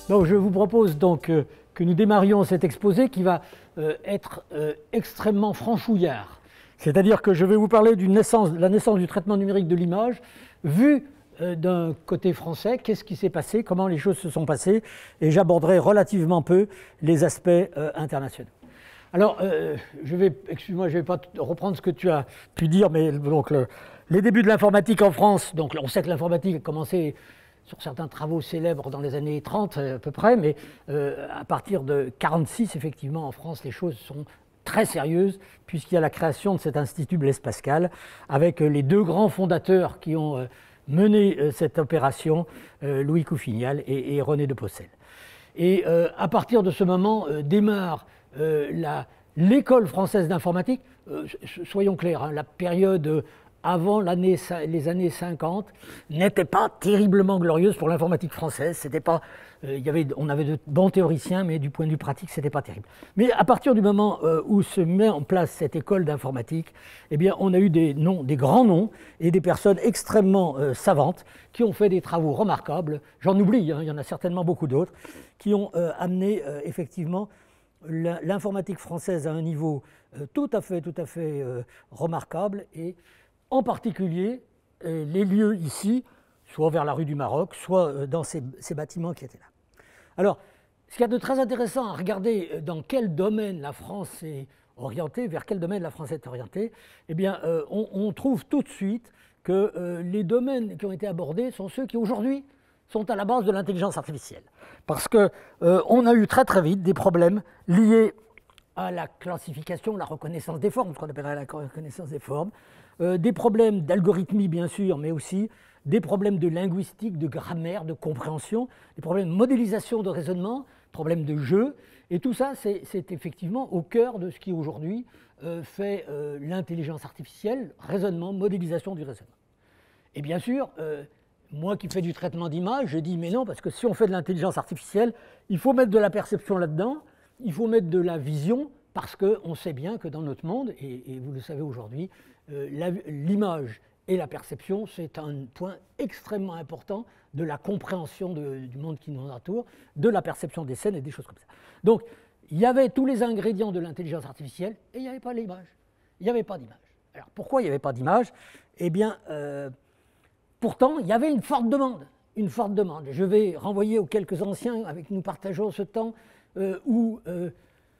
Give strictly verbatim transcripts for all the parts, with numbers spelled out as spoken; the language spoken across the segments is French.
Donc, je vous propose donc euh, que nous démarrions cet exposé qui va euh, être euh, extrêmement franchouillard. C'est-à-dire que je vais vous parler d'une naissance, de la naissance du traitement numérique de l'image, vu euh, d'un côté français, qu'est-ce qui s'est passé, comment les choses se sont passées, et j'aborderai relativement peu les aspects euh, internationaux. Alors, euh, je vais, excuse-moi, je ne vais pas reprendre ce que tu as pu dire, mais donc le, les débuts de l'informatique en France, donc on sait que l'informatique a commencé sur certains travaux célèbres dans les années trente à peu près, mais euh, à partir de mille neuf cent quarante-six, effectivement, en France, les choses sont très sérieuses, puisqu'il y a la création de cet institut Blaise Pascal, avec les deux grands fondateurs qui ont euh, mené euh, cette opération, euh, Louis Couffignal et, et René de Possel. Et euh, à partir de ce moment euh, démarre euh, la, l'école française d'informatique. Euh, soyons clairs, hein, la période euh, avant l'année, les années cinquante n'était pas terriblement glorieuse pour l'informatique française. C'était pas, euh, il y avait, on avait de bons théoriciens, mais du point de vue pratique, c'était pas terrible. Mais à partir du moment euh, où se met en place cette école d'informatique, eh bien, on a eu des noms, des grands noms et des personnes extrêmement euh, savantes qui ont fait des travaux remarquables. J'en oublie, hein, il y en a certainement beaucoup d'autres, qui ont euh, amené euh, effectivement l'informatique française à un niveau euh, tout à fait, tout à fait euh, remarquable, et en particulier euh, les lieux ici, soit vers la rue du Maroc, soit euh, dans ces, ces bâtiments qui étaient là. Alors, ce qu'il y a de très intéressant à regarder dans quel domaine la France est orientée, vers quel domaine la France est orientée, eh bien, euh, on, on trouve tout de suite que euh, les domaines qui ont été abordés sont ceux qui aujourd'hui sont à la base de l'intelligence artificielle. Parce qu'on euh, a eu très très vite des problèmes liés à la classification, la reconnaissance des formes, ce qu'on appellerait la reconnaissance des formes, euh, des problèmes d'algorithmie bien sûr, mais aussi des problèmes de linguistique, de grammaire, de compréhension, des problèmes de modélisation de raisonnement, problèmes de jeu, et tout ça c'est effectivement au cœur de ce qui aujourd'hui euh, fait euh, l'intelligence artificielle, raisonnement, modélisation du raisonnement. Et bien sûr, euh, moi qui fais du traitement d'image, je dis mais non, parce que si on fait de l'intelligence artificielle, il faut mettre de la perception là-dedans, il faut mettre de la vision, parce qu'on sait bien que dans notre monde, et, et vous le savez aujourd'hui, euh, l'image et la perception, c'est un point extrêmement important de la compréhension de, du monde qui nous entoure, de la perception des scènes et des choses comme ça. Donc, il y avait tous les ingrédients de l'intelligence artificielle, et il n'y avait pas l'image. Il n'y avait pas d'image. Alors, pourquoi il n'y avait pas d'image? Eh bien, euh, pourtant, il y avait une forte demande, une forte demande. Je vais renvoyer aux quelques anciens avec qui nous partageons ce temps euh, où euh,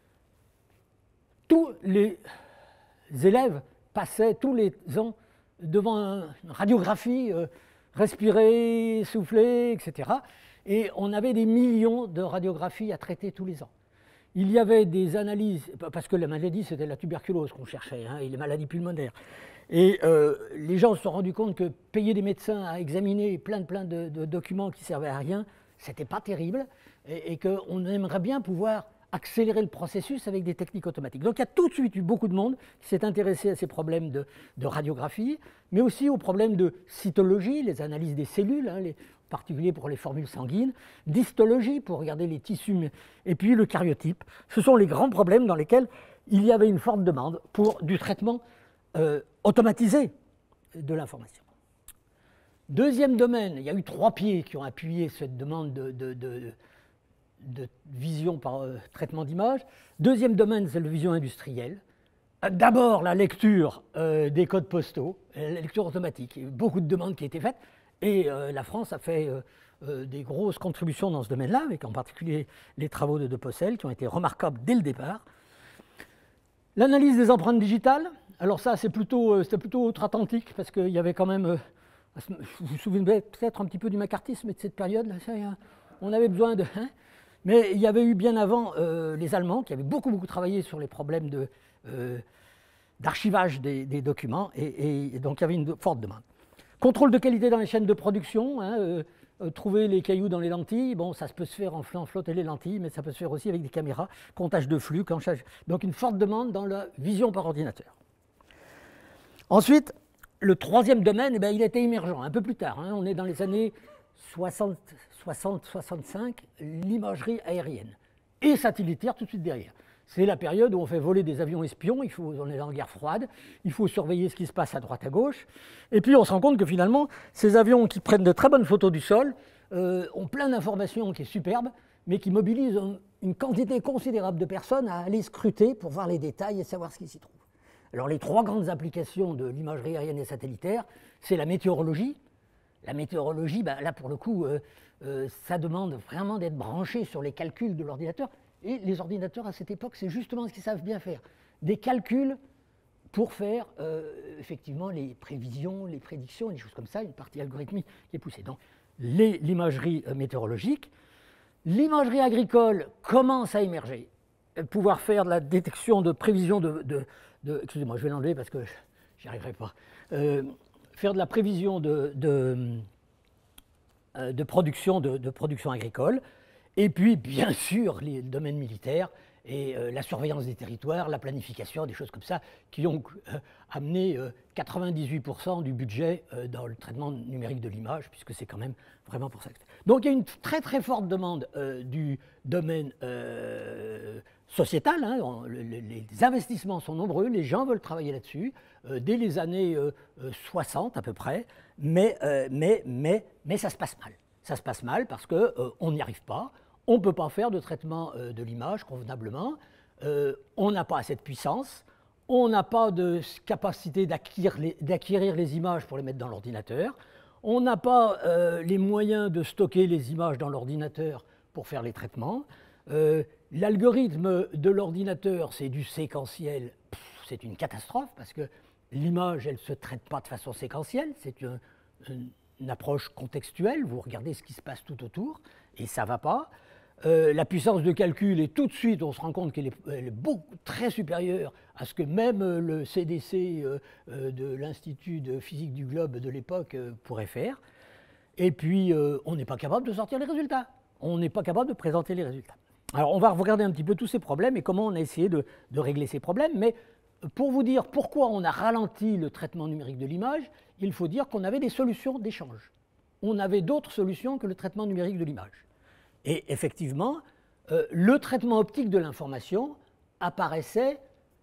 tous les élèves passaient tous les ans devant un, une radiographie, euh, respirer, souffler, et cetera. Et on avait des millions de radiographies à traiter tous les ans. Il y avait des analyses, parce que la maladie, c'était la tuberculose qu'on cherchait, hein, et les maladies pulmonaires. Et euh, les gens se sont rendus compte que payer des médecins à examiner plein, plein de, de documents qui ne servaient à rien, ce n'était pas terrible, et, et qu'on aimerait bien pouvoir accélérer le processus avec des techniques automatiques. Donc il y a tout de suite eu beaucoup de monde qui s'est intéressé à ces problèmes de, de radiographie, mais aussi aux problèmes de cytologie, les analyses des cellules, hein, les, en particulier pour les formules sanguines, d'histologie pour regarder les tissus, et puis le karyotype. Ce sont les grands problèmes dans lesquels il y avait une forte demande pour du traitement euh, automatisé de l'information. Deuxième domaine, il y a eu trois pieds qui ont appuyé cette demande de, de, de, de vision par euh, traitement d'image. Deuxième domaine, c'est la vision industrielle. D'abord, la lecture euh, des codes postaux, la lecture automatique. Il y a eu beaucoup de demandes qui ont été faites, et euh, la France a fait euh, euh, des grosses contributions dans ce domaine-là, avec en particulier les travaux de De Possel, qui ont été remarquables dès le départ. L'analyse des empreintes digitales, alors ça, c'est plutôt, euh, c'était plutôt outre-Atlantique, parce qu'il y avait quand même... Euh, vous vous souvenez peut-être un petit peu du macartisme et de cette période-là, on avait besoin de... Hein, mais il y avait eu bien avant euh, les Allemands qui avaient beaucoup, beaucoup travaillé sur les problèmes de, euh, d'archivage des, des documents, et, et donc il y avait une forte demande. Contrôle de qualité dans les chaînes de production, hein, euh, euh, trouver les cailloux dans les lentilles, bon, ça peut se faire en faisant flotter les lentilles, mais ça peut se faire aussi avec des caméras, comptage de flux, comptage... donc une forte demande dans la vision par ordinateur. Ensuite, le troisième domaine, eh bien, il était émergent, un peu plus tard, hein, on est dans les années soixante soixante-cinq, l'imagerie aérienne, et satellitaire tout de suite derrière. C'est la période où on fait voler des avions espions, il faut, on est dans la guerre froide, il faut surveiller ce qui se passe à droite à gauche, et puis on se rend compte que finalement, ces avions qui prennent de très bonnes photos du sol euh, ont plein d'informations qui est superbe, mais qui mobilise un, une quantité considérable de personnes à aller scruter pour voir les détails et savoir ce qui s'y trouve. Alors les trois grandes applications de l'imagerie aérienne et satellitaire, c'est la météorologie. La météorologie, ben, là pour le coup, euh, euh, ça demande vraiment d'être branché sur les calculs de l'ordinateur. Et les ordinateurs à cette époque, c'est justement ce qu'ils savent bien faire. Des calculs pour faire euh, effectivement les prévisions, les prédictions, des choses comme ça, une partie algorithmique qui est poussée. Donc l'imagerie euh, météorologique. L'imagerie agricole commence à émerger. Pouvoir faire de la détection de prévision de... de, de excusez-moi, je vais l'enlever parce que j'y arriverai pas. Euh, faire de la prévision de, de, euh, de, production, de, de production agricole. Et puis, bien sûr, les domaines militaires et euh, la surveillance des territoires, la planification, des choses comme ça, qui ont euh, amené euh, quatre-vingt-dix-huit pour cent du budget euh, dans le traitement numérique de l'image, puisque c'est quand même vraiment pour ça. Donc il y a une très très forte demande euh, du domaine euh, sociétal, hein, on, le, les investissements sont nombreux, les gens veulent travailler là-dessus, euh, dès les années euh, soixante à peu près, mais, euh, mais, mais, mais ça se passe mal. Ça se passe mal parce qu'on euh, n'y arrive pas. On ne peut pas faire de traitement euh, de l'image convenablement, euh, on n'a pas assez de puissance, on n'a pas de capacité d'acquérir les, d'acquérir les images pour les mettre dans l'ordinateur, on n'a pas euh, les moyens de stocker les images dans l'ordinateur pour faire les traitements. Euh, L'algorithme de l'ordinateur, c'est du séquentiel, c'est une catastrophe parce que l'image, elle ne se traite pas de façon séquentielle, c'est une, une, une approche contextuelle, vous regardez ce qui se passe tout autour et ça ne va pas. Euh, la puissance de calcul, et tout de suite, on se rend compte qu'elle est, elle est beaucoup, très supérieure à ce que même le C D C euh, euh, de l'Institut de physique du globe de l'époque euh, pourrait faire. Et puis, euh, on n'est pas capable de sortir les résultats. On n'est pas capable de présenter les résultats. Alors, on va regarder un petit peu tous ces problèmes et comment on a essayé de, de régler ces problèmes. Mais pour vous dire pourquoi on a ralenti le traitement numérique de l'image, il faut dire qu'on avait des solutions d'échange. On avait d'autres solutions que le traitement numérique de l'image. Et effectivement, euh, le traitement optique de l'information apparaissait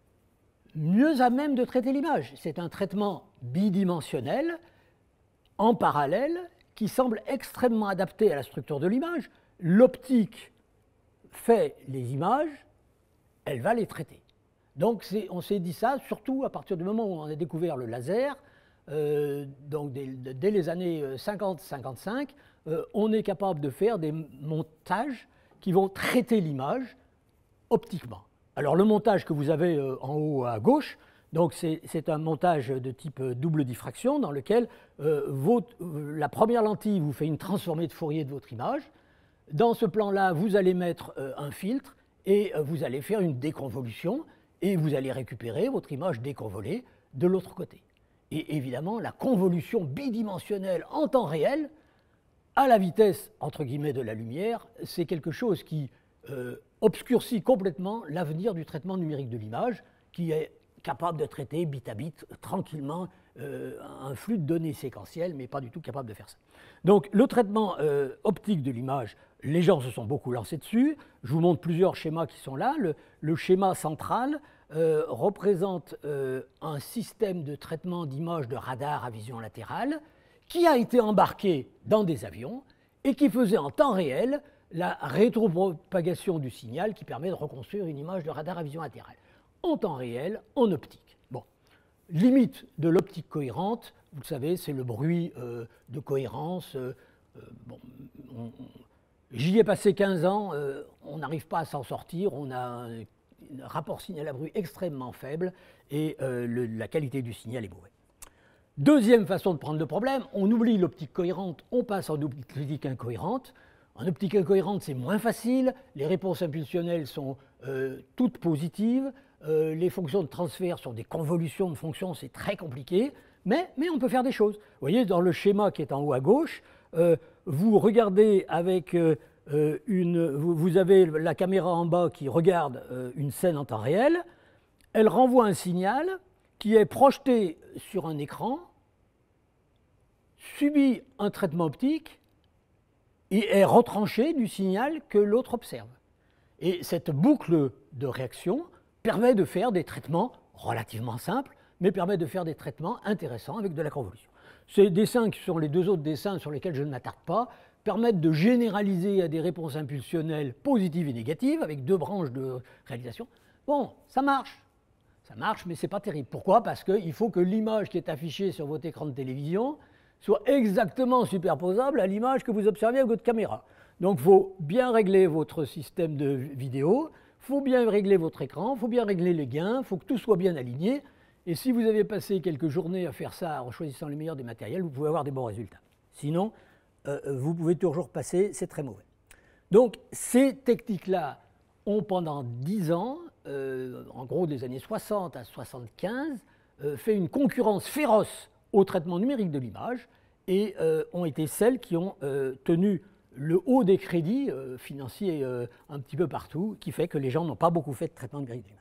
mieux à même de traiter l'image. C'est un traitement bidimensionnel, en parallèle, qui semble extrêmement adapté à la structure de l'image. L'optique fait les images, elle va les traiter. Donc on s'est dit ça, surtout à partir du moment où on a découvert le laser, euh, donc dès, dès les années cinquante cinquante-cinq, Euh, on est capable de faire des montages qui vont traiter l'image optiquement. Alors le montage que vous avez euh, en haut à gauche, donc c'est un montage de type double diffraction dans lequel euh, votre, euh, la première lentille vous fait une transformée de Fourier de votre image. Dans ce plan-là, vous allez mettre euh, un filtre et euh, vous allez faire une déconvolution et vous allez récupérer votre image déconvolée de l'autre côté. Et évidemment, la convolution bidimensionnelle en temps réel, à la vitesse, entre guillemets, de la lumière, c'est quelque chose qui euh, obscurcit complètement l'avenir du traitement numérique de l'image, qui est capable de traiter bit à bit, tranquillement, euh, un flux de données séquentielles, mais pas du tout capable de faire ça. Donc, le traitement euh, optique de l'image, les gens se sont beaucoup lancés dessus. Je vous montre plusieurs schémas qui sont là. Le, le schéma central euh, représente euh, un système de traitement d'images de radar à vision latérale, qui a été embarqué dans des avions et qui faisait en temps réel la rétropropagation du signal qui permet de reconstruire une image de radar à vision latérale. En temps réel, en optique. Bon. Limite de l'optique cohérente, vous le savez, c'est le bruit euh, de cohérence. Euh, bon, j'y ai passé quinze ans, euh, on n'arrive pas à s'en sortir, on a un, un rapport signal à bruit extrêmement faible et euh, le, la qualité du signal est mauvaise. Deuxième façon de prendre le problème, on oublie l'optique cohérente, on passe en optique incohérente. En optique incohérente, c'est moins facile, les réponses impulsionnelles sont euh, toutes positives, euh, les fonctions de transfert sont des convolutions de fonctions, c'est très compliqué, mais, mais on peut faire des choses. Vous voyez, dans le schéma qui est en haut à gauche, euh, vous regardez avec euh, une... Vous, vous avez la caméra en bas qui regarde euh, une scène en temps réel, elle renvoie un signal qui est projeté sur un écran, subit un traitement optique et est retranché du signal que l'autre observe. Et cette boucle de réaction permet de faire des traitements relativement simples, mais permet de faire des traitements intéressants avec de la convolution. Ces dessins qui sont les deux autres dessins sur lesquels je ne m'attarde pas permettent de généraliser à des réponses impulsionnelles positives et négatives, avec deux branches de réalisation. Bon, ça marche. Ça marche, mais ce n'est pas terrible. Pourquoi? Parce qu'il faut que l'image qui est affichée sur votre écran de télévision soit exactement superposable à l'image que vous observez avec votre caméra. Donc, il faut bien régler votre système de vidéo, il faut bien régler votre écran, il faut bien régler les gains, il faut que tout soit bien aligné. Et si vous avez passé quelques journées à faire ça en choisissant les meilleurs des matériels, vous pouvez avoir des bons résultats. Sinon, euh, vous pouvez toujours passer, c'est très mauvais. Donc, ces techniques-là ont pendant dix ans, euh, en gros des années soixante à soixante-quinze, euh, fait une concurrence féroce au traitement numérique de l'image et euh, ont été celles qui ont euh, tenu le haut des crédits euh, financiers euh, un petit peu partout, qui fait que les gens n'ont pas beaucoup fait de traitement numérique de l'image.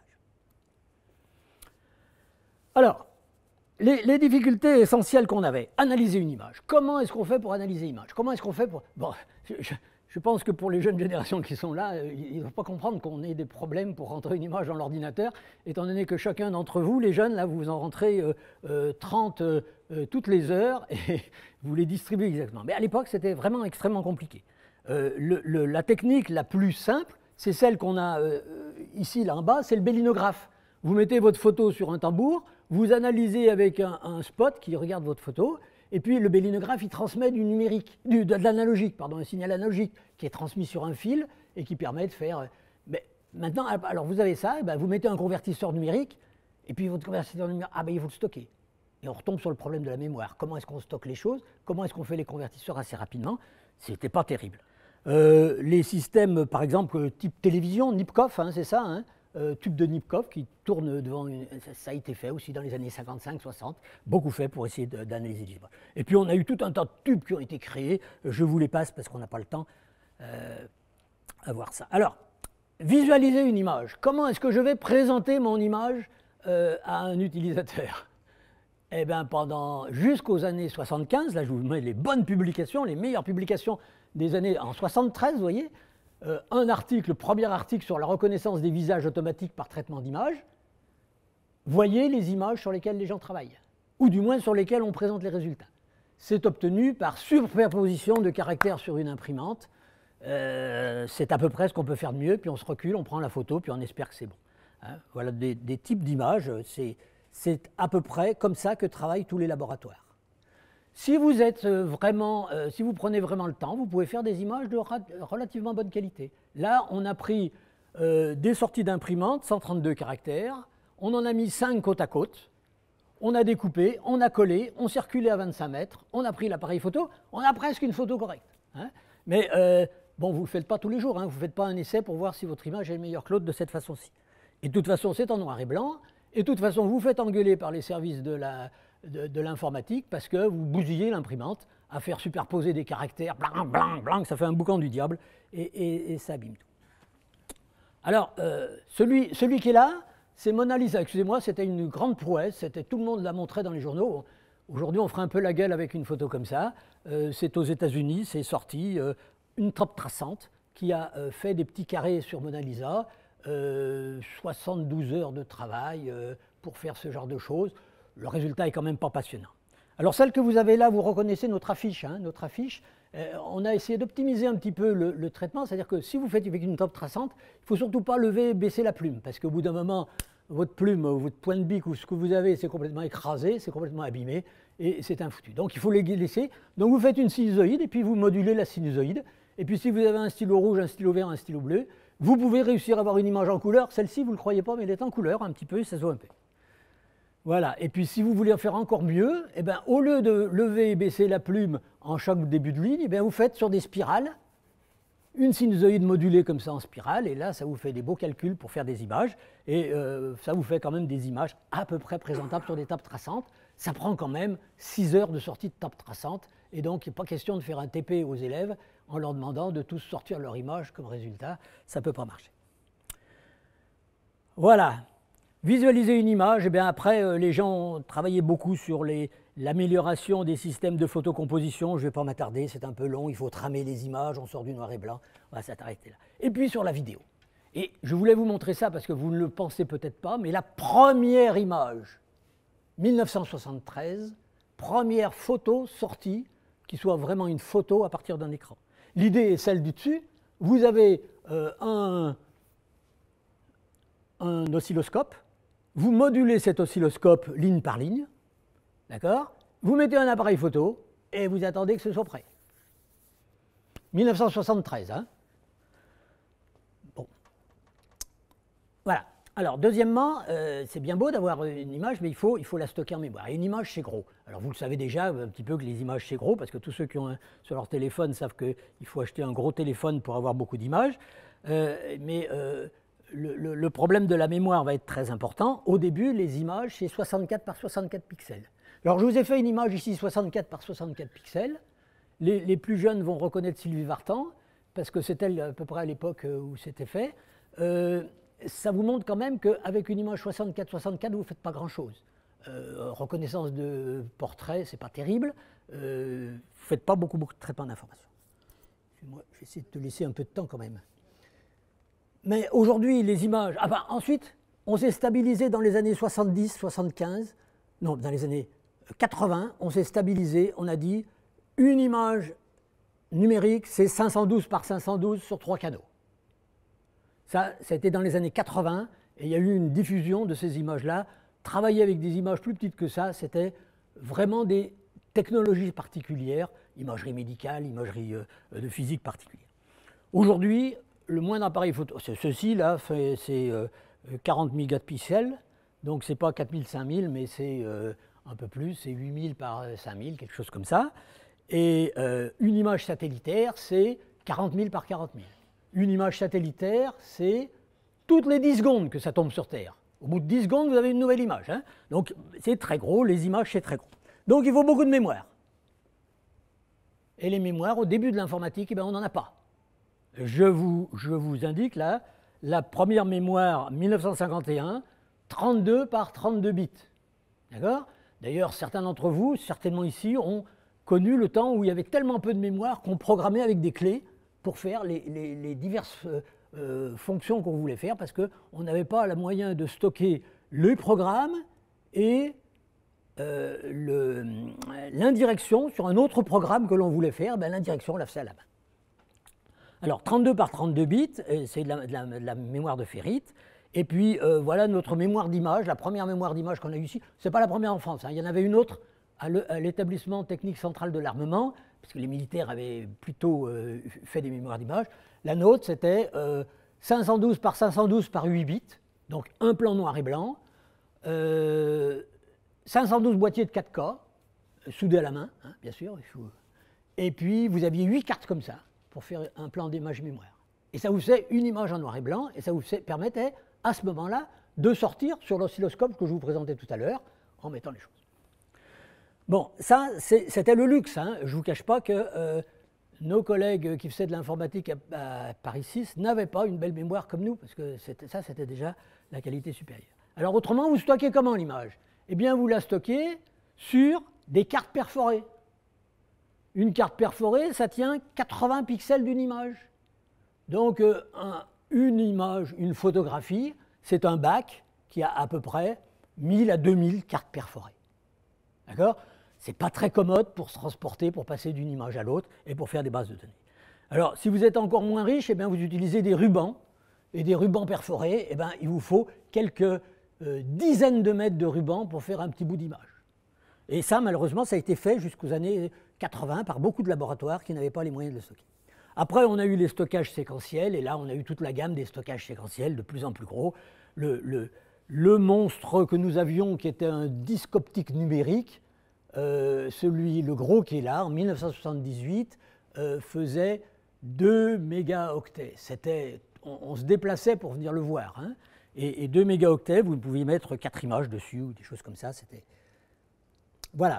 Alors, les, les difficultés essentielles qu'on avait, analyser une image. Comment est-ce qu'on fait pour analyser une image? Comment est-ce qu'on fait pour... Bon, je, je, je pense que pour les jeunes générations qui sont là, ils ne doivent pas comprendre qu'on ait des problèmes pour rentrer une image dans l'ordinateur, étant donné que chacun d'entre vous, les jeunes, là, vous en rentrez euh, euh, trente euh, toutes les heures et vous les distribuez exactement. Mais à l'époque, c'était vraiment extrêmement compliqué. Euh, le, le, la technique la plus simple, c'est celle qu'on a euh, ici, là en bas, c'est le bélinographe. Vous mettez votre photo sur un tambour, vous analysez avec un, un spot qui regarde votre photo, et puis le bélinographe, il transmet du numérique, du, de l'analogique, pardon, un signal analogique qui est transmis sur un fil et qui permet de faire... Mais maintenant, alors vous avez ça, et ben vous mettez un convertisseur numérique, et puis votre convertisseur numérique, ah ben il faut le stocker. Et on retombe sur le problème de la mémoire. Comment est-ce qu'on stocke les choses? Comment est-ce qu'on fait les convertisseurs assez rapidement? C'était pas terrible. Euh, les systèmes, par exemple, type télévision, Nipkow, hein, c'est ça, hein, euh, tube de Nipkow qui tourne devant une... Ça a été fait aussi dans les années cinquante-cinq soixante, beaucoup fait pour essayer d'analyser les images. Et puis on a eu tout un tas de tubes qui ont été créés, je vous les passe parce qu'on n'a pas le temps euh, à voir ça. Alors, visualiser une image. Comment est-ce que je vais présenter mon image euh, à un utilisateur? Eh bien, pendant jusqu'aux années soixante-quinze, là je vous mets les bonnes publications, les meilleures publications des années en soixante-treize, vous voyez, euh, un article, le premier article sur la reconnaissance des visages automatiques par traitement d'image. Voyez les images sur lesquelles les gens travaillent, ou du moins sur lesquelles on présente les résultats. C'est obtenu par superposition de caractères sur une imprimante. Euh, c'est à peu près ce qu'on peut faire de mieux, puis on se recule, on prend la photo, puis on espère que c'est bon. Hein, voilà des, des types d'images, c'est... C'est à peu près comme ça que travaillent tous les laboratoires. Si vous êtes vraiment, euh, si vous prenez vraiment le temps, vous pouvez faire des images de relativement bonne qualité. Là, on a pris euh, des sorties d'imprimante, cent trente-deux caractères, on en a mis cinq côte à côte, on a découpé, on a collé, on circulait à vingt-cinq mètres, on a pris l'appareil photo, on a presque une photo correcte. Hein. Mais euh, bon, vous ne le faites pas tous les jours, hein, vous ne faites pas un essai pour voir si votre image est meilleure que l'autre de cette façon-ci. Et de toute façon, c'est en noir et blanc. Et de toute façon, vous faites engueuler par les services de l'informatique parce que vous bousillez l'imprimante à faire superposer des caractères, blanc, blanc, blanc, ça fait un boucan du diable et, et, et ça abîme tout. Alors, euh, celui, celui qui est là, c'est Mona Lisa. Excusez-moi, c'était une grande prouesse, tout le monde la montrait dans les journaux. Aujourd'hui, on ferait un peu la gueule avec une photo comme ça. Euh, c'est aux États-Unis, c'est sorti, euh, une trappe traçante qui a euh, fait des petits carrés sur Mona Lisa. Euh, soixante-douze heures de travail euh, pour faire ce genre de choses. Le résultat est quand même pas passionnant. Alors celle que vous avez là, vous reconnaissez notre affiche. Hein, notre affiche euh, on a essayé d'optimiser un petit peu le, le traitement, c'est-à-dire que si vous faites avec une trappe traçante, il ne faut surtout pas lever et baisser la plume, parce qu'au bout d'un moment, votre plume, votre point de bique ou ce que vous avez, c'est complètement écrasé, c'est complètement abîmé, et c'est un foutu. Donc il faut les laisser. Donc vous faites une sinusoïde, et puis vous modulez la sinusoïde. Et puis si vous avez un stylo rouge, un stylo vert, un stylo bleu, vous pouvez réussir à avoir une image en couleur. Celle-ci, vous ne le croyez pas, mais elle est en couleur un petit peu, ça se voit un peu. Voilà. Et puis si vous voulez en faire encore mieux, eh bien, au lieu de lever et baisser la plume en chaque début de ligne, eh bien, vous faites sur des spirales, une sinusoïde modulée comme ça en spirale, et là, ça vous fait des beaux calculs pour faire des images, et euh, ça vous fait quand même des images à peu près présentables sur des tables traçantes. Ça prend quand même six heures de sortie de table traçante, et donc il n'est pas question de faire un T P aux élèves en leur demandant de tous sortir leur image comme résultat, ça ne peut pas marcher. Voilà, visualiser une image, et bien après euh, les gens ont travaillé beaucoup sur l'amélioration des systèmes de photocomposition, je ne vais pas m'attarder, c'est un peu long, il faut tramer les images, on sort du noir et blanc, on va s'arrêter là. Et puis sur la vidéo. Et je voulais vous montrer ça parce que vous ne le pensez peut-être pas, mais la première image, mille neuf cent soixante-treize, première photo sortie, qui soit vraiment une photo à partir d'un écran. L'idée est celle du dessus. Vous avez euh, un, un oscilloscope. Vous modulez cet oscilloscope ligne par ligne. D'accord? Vous mettez un appareil photo et vous attendez que ce soit prêt. mille neuf cent soixante-treize. Hein? Bon. Voilà. Alors, deuxièmement, euh, c'est bien beau d'avoir une image, mais il faut, il faut la stocker en mémoire. Et une image, c'est gros. Alors, vous le savez déjà un petit peu que les images, c'est gros, parce que tous ceux qui ont un, sur leur téléphone savent qu'il faut acheter un gros téléphone pour avoir beaucoup d'images. Euh, mais euh, le, le, le problème de la mémoire va être très important. Au début, les images, c'est soixante-quatre par soixante-quatre pixels. Alors, je vous ai fait une image ici, soixante-quatre par soixante-quatre pixels. Les, les plus jeunes vont reconnaître Sylvie Vartan, parce que c'était à peu près à l'époque où c'était fait. Euh, ça vous montre quand même qu'avec une image soixante-quatre soixante-quatre, vous ne faites pas grand-chose. Euh, reconnaissance de portrait, ce n'est pas terrible. Euh, vous ne faites pas beaucoup, beaucoup de traitement d'informations. Moi, je vais essayer de te laisser un peu de temps quand même. Mais aujourd'hui, les images... Ah ben, ensuite, on s'est stabilisé dans les années soixante-dix, soixante-quinze. Non, dans les années quatre-vingts, on s'est stabilisé, on a dit, une image numérique, c'est cinq cent douze par cinq cent douze sur trois canaux. Ça, c'était dans les années quatre-vingts, et il y a eu une diffusion de ces images-là. Travailler avec des images plus petites que ça, c'était vraiment des technologies particulières, imagerie médicale, imagerie euh, de physique particulière. Aujourd'hui, le moindre appareil photo, ceci là, c'est euh, quarante mégapixels, donc c'est pas quatre mille, cinq mille, mais c'est euh, un peu plus, c'est huit mille par cinq mille, quelque chose comme ça. Et euh, une image satellitaire, c'est quarante mille par quarante mille. Une image satellitaire, c'est toutes les dix secondes que ça tombe sur Terre. Au bout de dix secondes, vous avez une nouvelle image. Hein. Donc, c'est très gros, les images, c'est très gros. Donc, il faut beaucoup de mémoire. Et les mémoires, au début de l'informatique, eh bien, on n'en a pas. Je vous, je vous indique là, la première mémoire, mille neuf cent cinquante et un, trente-deux par trente-deux bits. D'accord? D'ailleurs, certains d'entre vous, certainement ici, ont connu le temps où il y avait tellement peu de mémoire qu'on programmait avec des clés pour faire les, les, les diverses euh, euh, fonctions qu'on voulait faire, parce qu'on n'avait pas le moyen de stocker le programme et euh, l'indirection sur un autre programme que l'on voulait faire. Ben, l'indirection, on la faisait à la main. Alors, trente-deux par trente-deux bits, c'est de, de, de la mémoire de ferrite. Et puis, euh, voilà notre mémoire d'image, la première mémoire d'image qu'on a eue ici. Ce n'est pas la première en France, hein. Il y en avait une autre à l'établissement technique central de l'armement, parce que les militaires avaient plutôt euh, fait des mémoires d'image. La nôtre, c'était euh, cinq cent douze par cinq cent douze par huit bits, donc un plan noir et blanc, euh, cinq cent douze boîtiers de quatre K, euh, soudés à la main, hein, bien sûr. Il faut... Et puis, vous aviez huit cartes comme ça, pour faire un plan d'image mémoire. Et ça vous fait une image en noir et blanc, et ça vous fait, permettait, à ce moment-là, de sortir sur l'oscilloscope que je vous présentais tout à l'heure, en mettant les choses. Bon, ça, c'était le luxe. Hein. Je ne vous cache pas que euh, nos collègues qui faisaient de l'informatique à, à Paris six n'avaient pas une belle mémoire comme nous, parce que ça, c'était déjà la qualité supérieure. Alors, autrement, vous stockez comment l'image? Eh bien, vous la stockez sur des cartes perforées. Une carte perforée, ça tient quatre-vingts pixels d'une image. Donc, euh, un, une image, une photographie, c'est un bac qui a à peu près mille à deux mille cartes perforées. D'accord? Ce n'est pas très commode pour se transporter, pour passer d'une image à l'autre et pour faire des bases de données. Alors, si vous êtes encore moins riche, eh bien, vous utilisez des rubans, et des rubans perforés, eh bien, il vous faut quelques euh, dizaines de mètres de rubans pour faire un petit bout d'image. Et ça, malheureusement, ça a été fait jusqu'aux années quatre-vingts par beaucoup de laboratoires qui n'avaient pas les moyens de le stocker. Après, on a eu les stockages séquentiels, et là, on a eu toute la gamme des stockages séquentiels de plus en plus gros. Le, le, le monstre que nous avions, qui était un disque optique numérique, euh, celui, le gros qui est là, en mille neuf cent soixante-dix-huit, euh, faisait deux mégaoctets. C'était, on, on se déplaçait pour venir le voir. Hein. Et, et deux mégaoctets, vous pouviez mettre quatre images dessus, ou des choses comme ça. C'était... Voilà.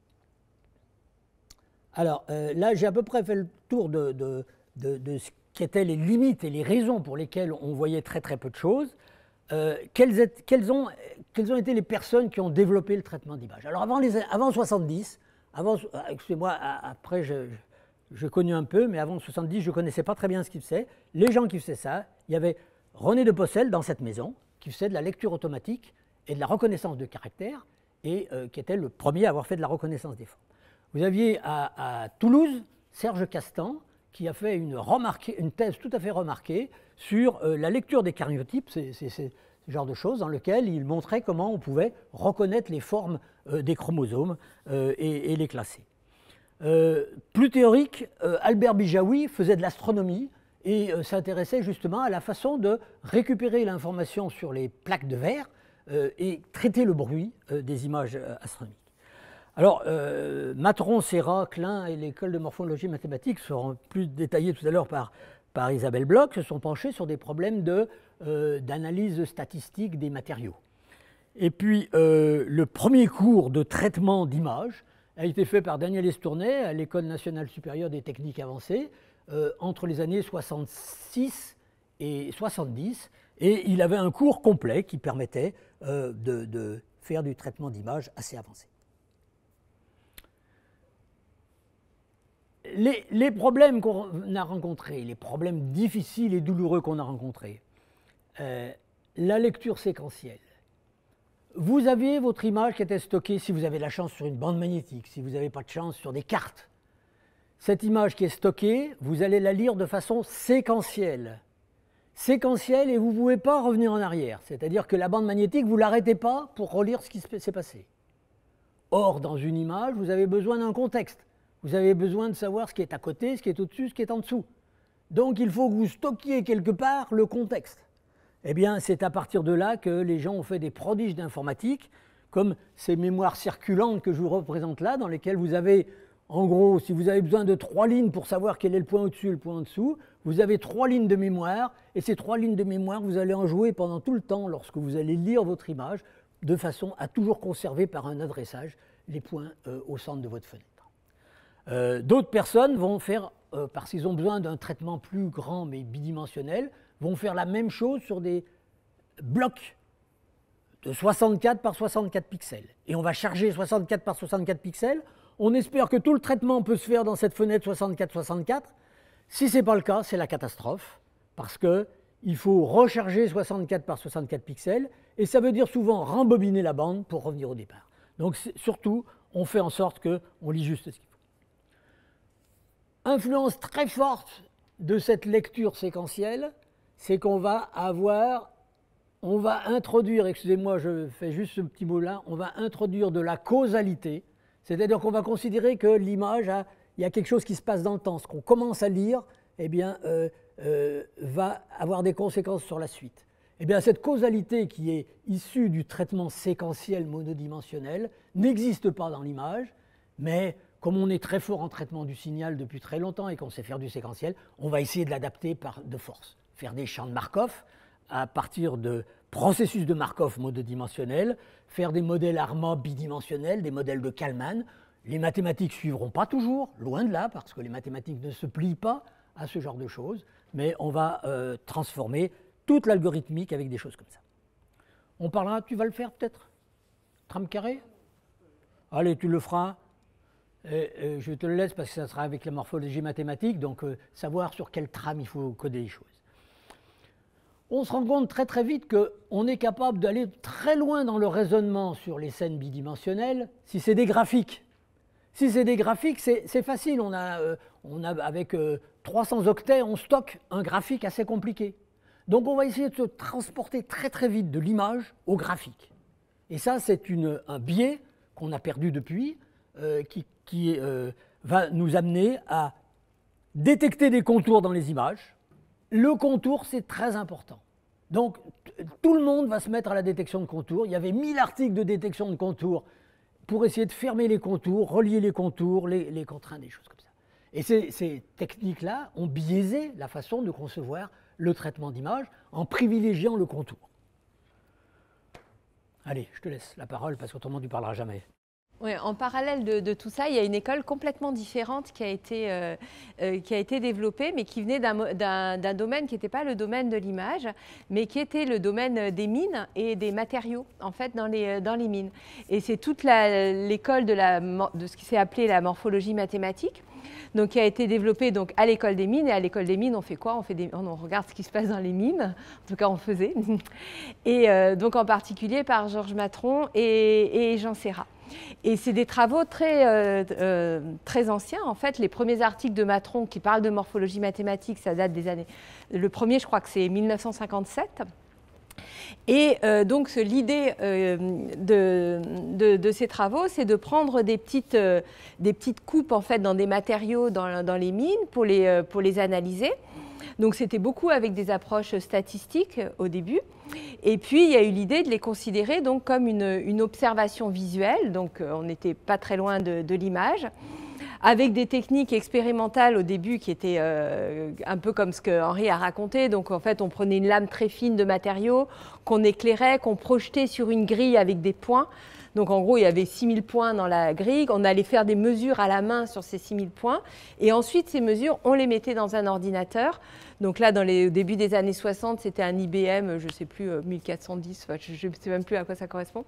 Alors, euh, là, j'ai à peu près fait le tour de, de, de, de ce qu'étaient les limites et les raisons pour lesquelles on voyait très très peu de choses. Euh, quelles, est, quelles, ont, quelles ont été les personnes qui ont développé le traitement d'image? Alors, avant, les, avant soixante-dix, avant, excusez-moi, après, je, je connu un peu, mais avant soixante-dix, je ne connaissais pas très bien ce qu'ils faisaient. Les gens qui faisaient ça, il y avait René de Possel dans cette maison, qui faisait de la lecture automatique et de la reconnaissance de caractères, et euh, qui était le premier à avoir fait de la reconnaissance des formes. Vous aviez à, à Toulouse Serge Castan, qui a fait une, une thèse tout à fait remarquée sur euh, la lecture des karyotypes, c'est ce genre de choses dans lequel il montrait comment on pouvait reconnaître les formes euh, des chromosomes euh, et, et les classer. Euh, plus théorique, euh, Albert Bijawi faisait de l'astronomie et euh, s'intéressait justement à la façon de récupérer l'information sur les plaques de verre euh, et traiter le bruit euh, des images euh, astronomiques. Alors, euh, Matron, Serra, Klein et l'école de morphologie mathématique seront plus détaillés tout à l'heure par, par Isabelle Bloch, se sont penchés sur des problèmes d'analyse euh, statistique des matériaux. Et puis, euh, le premier cours de traitement d'images a été fait par Daniel Estournay à l'École nationale supérieure des techniques avancées euh, entre les années soixante-six et soixante-dix, et il avait un cours complet qui permettait euh, de, de faire du traitement d'images assez avancé. Les, les problèmes qu'on a rencontrés, les problèmes difficiles et douloureux qu'on a rencontrés, euh, la lecture séquentielle. Vous aviez votre image qui était stockée, si vous avez la chance, sur une bande magnétique, si vous n'avez pas de chance, sur des cartes. Cette image qui est stockée, vous allez la lire de façon séquentielle. Séquentielle, et vous ne pouvez pas revenir en arrière. C'est-à-dire que la bande magnétique, vous ne l'arrêtez pas pour relire ce qui s'est passé. Or, dans une image, vous avez besoin d'un contexte. Vous avez besoin de savoir ce qui est à côté, ce qui est au-dessus, ce qui est en dessous. Donc il faut que vous stockiez quelque part le contexte. Eh bien, c'est à partir de là que les gens ont fait des prodiges d'informatique, comme ces mémoires circulantes que je vous représente là, dans lesquelles vous avez, en gros, si vous avez besoin de trois lignes pour savoir quel est le point au-dessus et le point en dessous, vous avez trois lignes de mémoire, et ces trois lignes de mémoire, vous allez en jouer pendant tout le temps lorsque vous allez lire votre image, de façon à toujours conserver par un adressage les points euh, au centre de votre fenêtre. Euh, D'autres personnes vont faire, euh, parce qu'ils ont besoin d'un traitement plus grand mais bidimensionnel, vont faire la même chose sur des blocs de soixante-quatre par soixante-quatre pixels. Et on va charger soixante-quatre par soixante-quatre pixels. On espère que tout le traitement peut se faire dans cette fenêtre soixante-quatre par soixante-quatre. Si ce n'est pas le cas, c'est la catastrophe, parce qu'il faut recharger soixante-quatre par soixante-quatre pixels, et ça veut dire souvent rembobiner la bande pour revenir au départ. Donc surtout, on fait en sorte qu'on lit juste ce qu'il faut. Influence très forte de cette lecture séquentielle, c'est qu'on va avoir, on va introduire, excusez-moi, je fais juste ce petit mot-là, on va introduire de la causalité, c'est-à-dire qu'on va considérer que l'image, a, il y a quelque chose qui se passe dans le temps. Ce qu'on commence à lire, eh bien, euh, euh, va avoir des conséquences sur la suite. Eh bien, cette causalité qui est issue du traitement séquentiel monodimensionnel n'existe pas dans l'image, mais comme on est très fort en traitement du signal depuis très longtemps et qu'on sait faire du séquentiel, on va essayer de l'adapter par de force. Faire des champs de Markov à partir de processus de Markov monodimensionnels, faire des modèles ARMA bidimensionnels, des modèles de Kalman. Les mathématiques ne suivront pas toujours, loin de là, parce que les mathématiques ne se plient pas à ce genre de choses, mais on va euh, transformer toute l'algorithmique avec des choses comme ça. On parlera, tu vas le faire peut-être? Trame carré? Allez, tu le feras. Et, et je te le laisse parce que ça sera avec la morphologie mathématique, donc euh, savoir sur quelle trame il faut coder les choses. On se rend compte très très vite qu'on est capable d'aller très loin dans le raisonnement sur les scènes bidimensionnelles si c'est des graphiques. Si c'est des graphiques, c'est facile. On a, euh, on a avec euh, trois cents octets, on stocke un graphique assez compliqué. Donc on va essayer de se transporter très très vite de l'image au graphique. Et ça, c'est un biais qu'on a perdu depuis, euh, qui, qui euh, va nous amener à détecter des contours dans les images. Le contour, c'est très important. Donc, tout le monde va se mettre à la détection de contours. Il y avait mille articles de détection de contours pour essayer de fermer les contours, relier les contours, les, les contraintes, des choses comme ça. Et ces, ces techniques-là ont biaisé la façon de concevoir le traitement d'image en privilégiant le contour. Allez, je te laisse la parole parce qu'autrement tu ne parleras jamais. Oui, en parallèle de, de tout ça, il y a une école complètement différente qui a été, euh, euh, qui a été développée, mais qui venait d'un domaine qui n'était pas le domaine de l'image, mais qui était le domaine des mines et des matériaux, en fait, dans les, dans les mines. Et c'est toute l'école de, la, de ce qui s'est appelé la morphologie mathématique, donc qui a été développée donc, à l'école des mines. Et à l'école des mines, on fait quoi? on, fait des, on regarde ce qui se passe dans les mines, en tout cas on faisait, et euh, donc en particulier par Georges Matron et, et Jean Serra. Et c'est des travaux très, euh, euh, très anciens. En fait, les premiers articles de Matron qui parlent de morphologie mathématique, ça date des années... Le premier, je crois que c'est mille neuf cent cinquante-sept. Et euh, donc, l'idée euh, de, de, de ces travaux, c'est de prendre des petites, euh, des petites coupes en fait, dans des matériaux dans, dans les mines pour les, euh, pour les analyser. Donc, c'était beaucoup avec des approches statistiques au début. Et puis, il y a eu l'idée de les considérer donc, comme une, une observation visuelle. Donc, on n'était pas très loin de, de l'image, avec des techniques expérimentales au début qui étaient euh, un peu comme ce que Henri a raconté. Donc, en fait, on prenait une lame très fine de matériaux qu'on éclairait, qu'on projetait sur une grille avec des points. Donc, en gros, il y avait six mille points dans la grille. On allait faire des mesures à la main sur ces six mille points. Et ensuite, ces mesures, on les mettait dans un ordinateur. Donc là, dans les, au début des années soixante, c'était un I B M, je ne sais plus, mille quatre cent dix, enfin, je ne sais même plus à quoi ça correspond.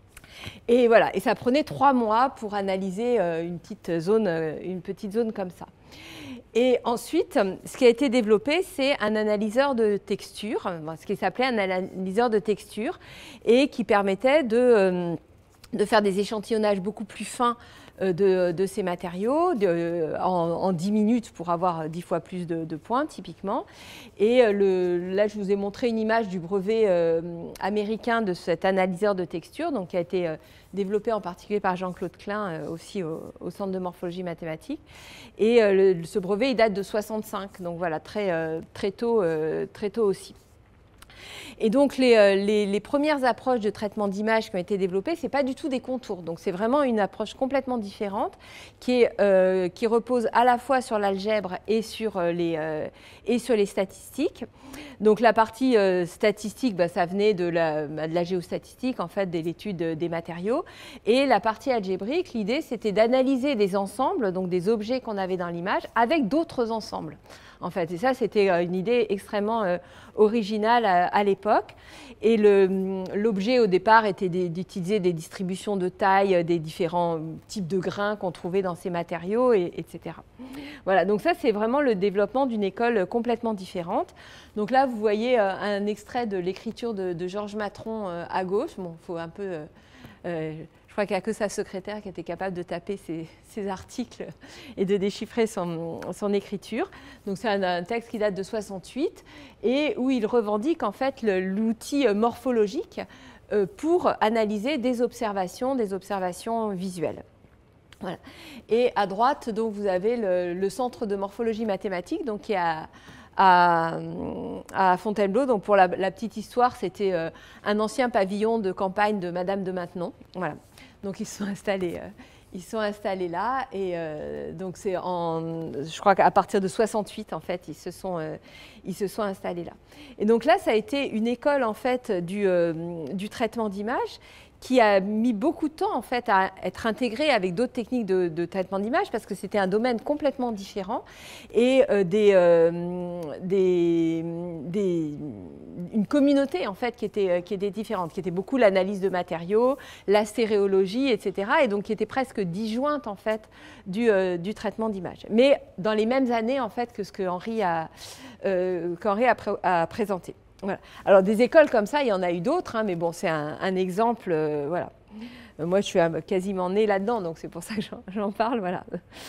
Et voilà, et ça prenait trois mois pour analyser une petite zone, une petite zone comme ça. Et ensuite, ce qui a été développé, c'est un analyseur de texture, ce qui s'appelait un analyseur de texture, et qui permettait de, de faire des échantillonnages beaucoup plus fins de, de ces matériaux de, en, en dix minutes pour avoir dix fois plus de, de points, typiquement. Et le, là, je vous ai montré une image du brevet euh, américain de cet analyseur de texture, donc, qui a été euh, développé en particulier par Jean-Claude Klein, euh, aussi au, au Centre de morphologie mathématique. Et euh, le, ce brevet, il date de soixante-cinq, donc voilà, très, euh, très, tôt, euh, très tôt aussi. Et donc, les, les, les premières approches de traitement d'image qui ont été développées, ce n'est pas du tout des contours. Donc, c'est vraiment une approche complètement différente qui, est, euh, qui repose à la fois sur l'algèbre et, les, euh, et sur les statistiques. Donc, la partie euh, statistique, bah, ça venait de la, de la géostatistique, en fait, de l'étude des matériaux. Et la partie algébrique, l'idée, c'était d'analyser des ensembles, donc des objets qu'on avait dans l'image, avec d'autres ensembles. En fait, et ça, c'était une idée extrêmement euh, originale à, à l'époque. Et l'objet, au départ, était d'utiliser des distributions de taille des différents types de grains qu'on trouvait dans ces matériaux, et, etc. Voilà, donc ça, c'est vraiment le développement d'une école complètement différente. Donc là, vous voyez euh, un extrait de l'écriture de, de Georges Matron euh, à gauche. Bon, il faut un peu... Euh, euh, Je crois qu'il n'y a que sa secrétaire qui était capable de taper ses, ses articles et de déchiffrer son, son écriture. Donc c'est un, un texte qui date de soixante-huit et où il revendique en fait l'outil morphologique pour analyser des observations, des observations visuelles. Voilà. Et à droite, donc, vous avez le, le Centre de morphologie mathématique, donc, qui est à, à, à Fontainebleau. Donc, pour la, la petite histoire, c'était euh, un ancien pavillon de campagne de Madame de Maintenon. Voilà. Donc, ils se sont installés, euh, ils sont installés là. Et euh, donc, c'est en, je crois qu'à partir de soixante-huit, en fait, ils se sont, euh, ils se sont installés là. Et donc là, ça a été une école, en fait, du, euh, du traitement d'image, qui a mis beaucoup de temps en fait, à être intégré avec d'autres techniques de, de traitement d'image parce que c'était un domaine complètement différent et euh, des, euh, des, des, une communauté en fait, qui, était, qui était différente, qui était beaucoup l'analyse de matériaux, la stéréologie, et cetera. Et donc qui était presque disjointe en fait, du, euh, du traitement d'image. Mais dans les mêmes années en fait, que ce que Henri a, euh, qu'Henri a, pr a présenté. Voilà. Alors des écoles comme ça, il y en a eu d'autres, hein, mais bon, c'est un, un exemple. Euh, voilà. Moi, je suis quasiment née là-dedans, donc c'est pour ça que j'en parle. Voilà.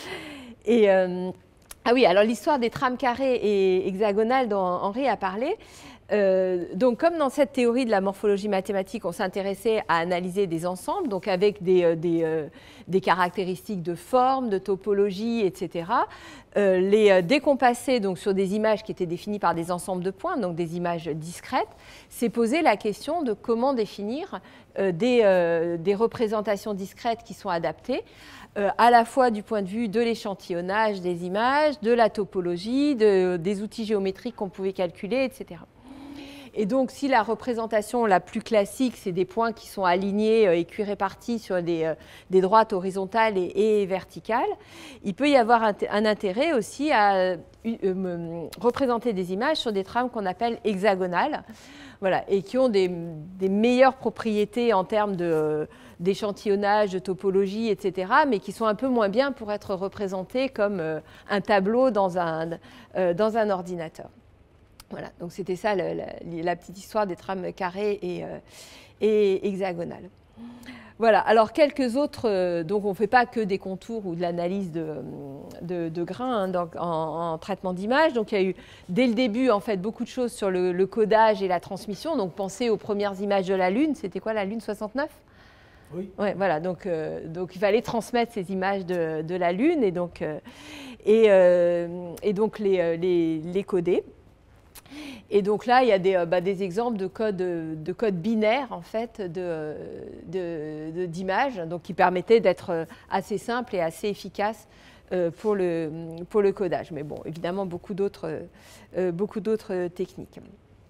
Et euh, ah oui, alors l'histoire des trames carrées et hexagonales dont Henri a parlé. Euh, donc, comme dans cette théorie de la morphologie mathématique, on s'intéressait à analyser des ensembles, donc avec des, euh, des, euh, des caractéristiques de forme, de topologie, et cetera. Euh, les euh, décompasser donc, sur des images qui étaient définies par des ensembles de points, donc des images discrètes, c'est poser la question de comment définir euh, des, euh, des représentations discrètes qui sont adaptées, euh, à la fois du point de vue de l'échantillonnage des images, de la topologie, de, des outils géométriques qu'on pouvait calculer, et cetera. Et donc, si la représentation la plus classique, c'est des points qui sont alignés euh, et cuits-répartis sur des, euh, des droites horizontales et, et verticales, il peut y avoir un, un intérêt aussi à euh, euh, représenter des images sur des trames qu'on appelle hexagonales, voilà, et qui ont des, des meilleures propriétés en termes de, euh, d'échantillonnage, de topologie, et cetera, mais qui sont un peu moins bien pour être représentées comme euh, un tableau dans un, euh, dans un ordinateur. Voilà, donc c'était ça la, la, la petite histoire des trames carrées et, euh, et hexagonales. Voilà, alors quelques autres, euh, donc on ne fait pas que des contours ou de l'analyse de, de, de grains hein, donc en, en traitement d'image. Donc il y a eu dès le début en fait beaucoup de choses sur le, le codage et la transmission. Donc pensez aux premières images de la Lune, c'était quoi la Lune soixante-neuf? Oui. Ouais, voilà, donc, euh, donc il fallait transmettre ces images de, de la Lune et donc, euh, et, euh, et donc les, les, les coder. Et donc là, il y a des, bah, des exemples de codes de code binaires en fait, de, de, de, d'images, donc qui permettaient d'être assez simples et assez efficaces euh, pour, le, pour le codage. Mais bon, évidemment, beaucoup d'autres, euh, beaucoup d'autres techniques.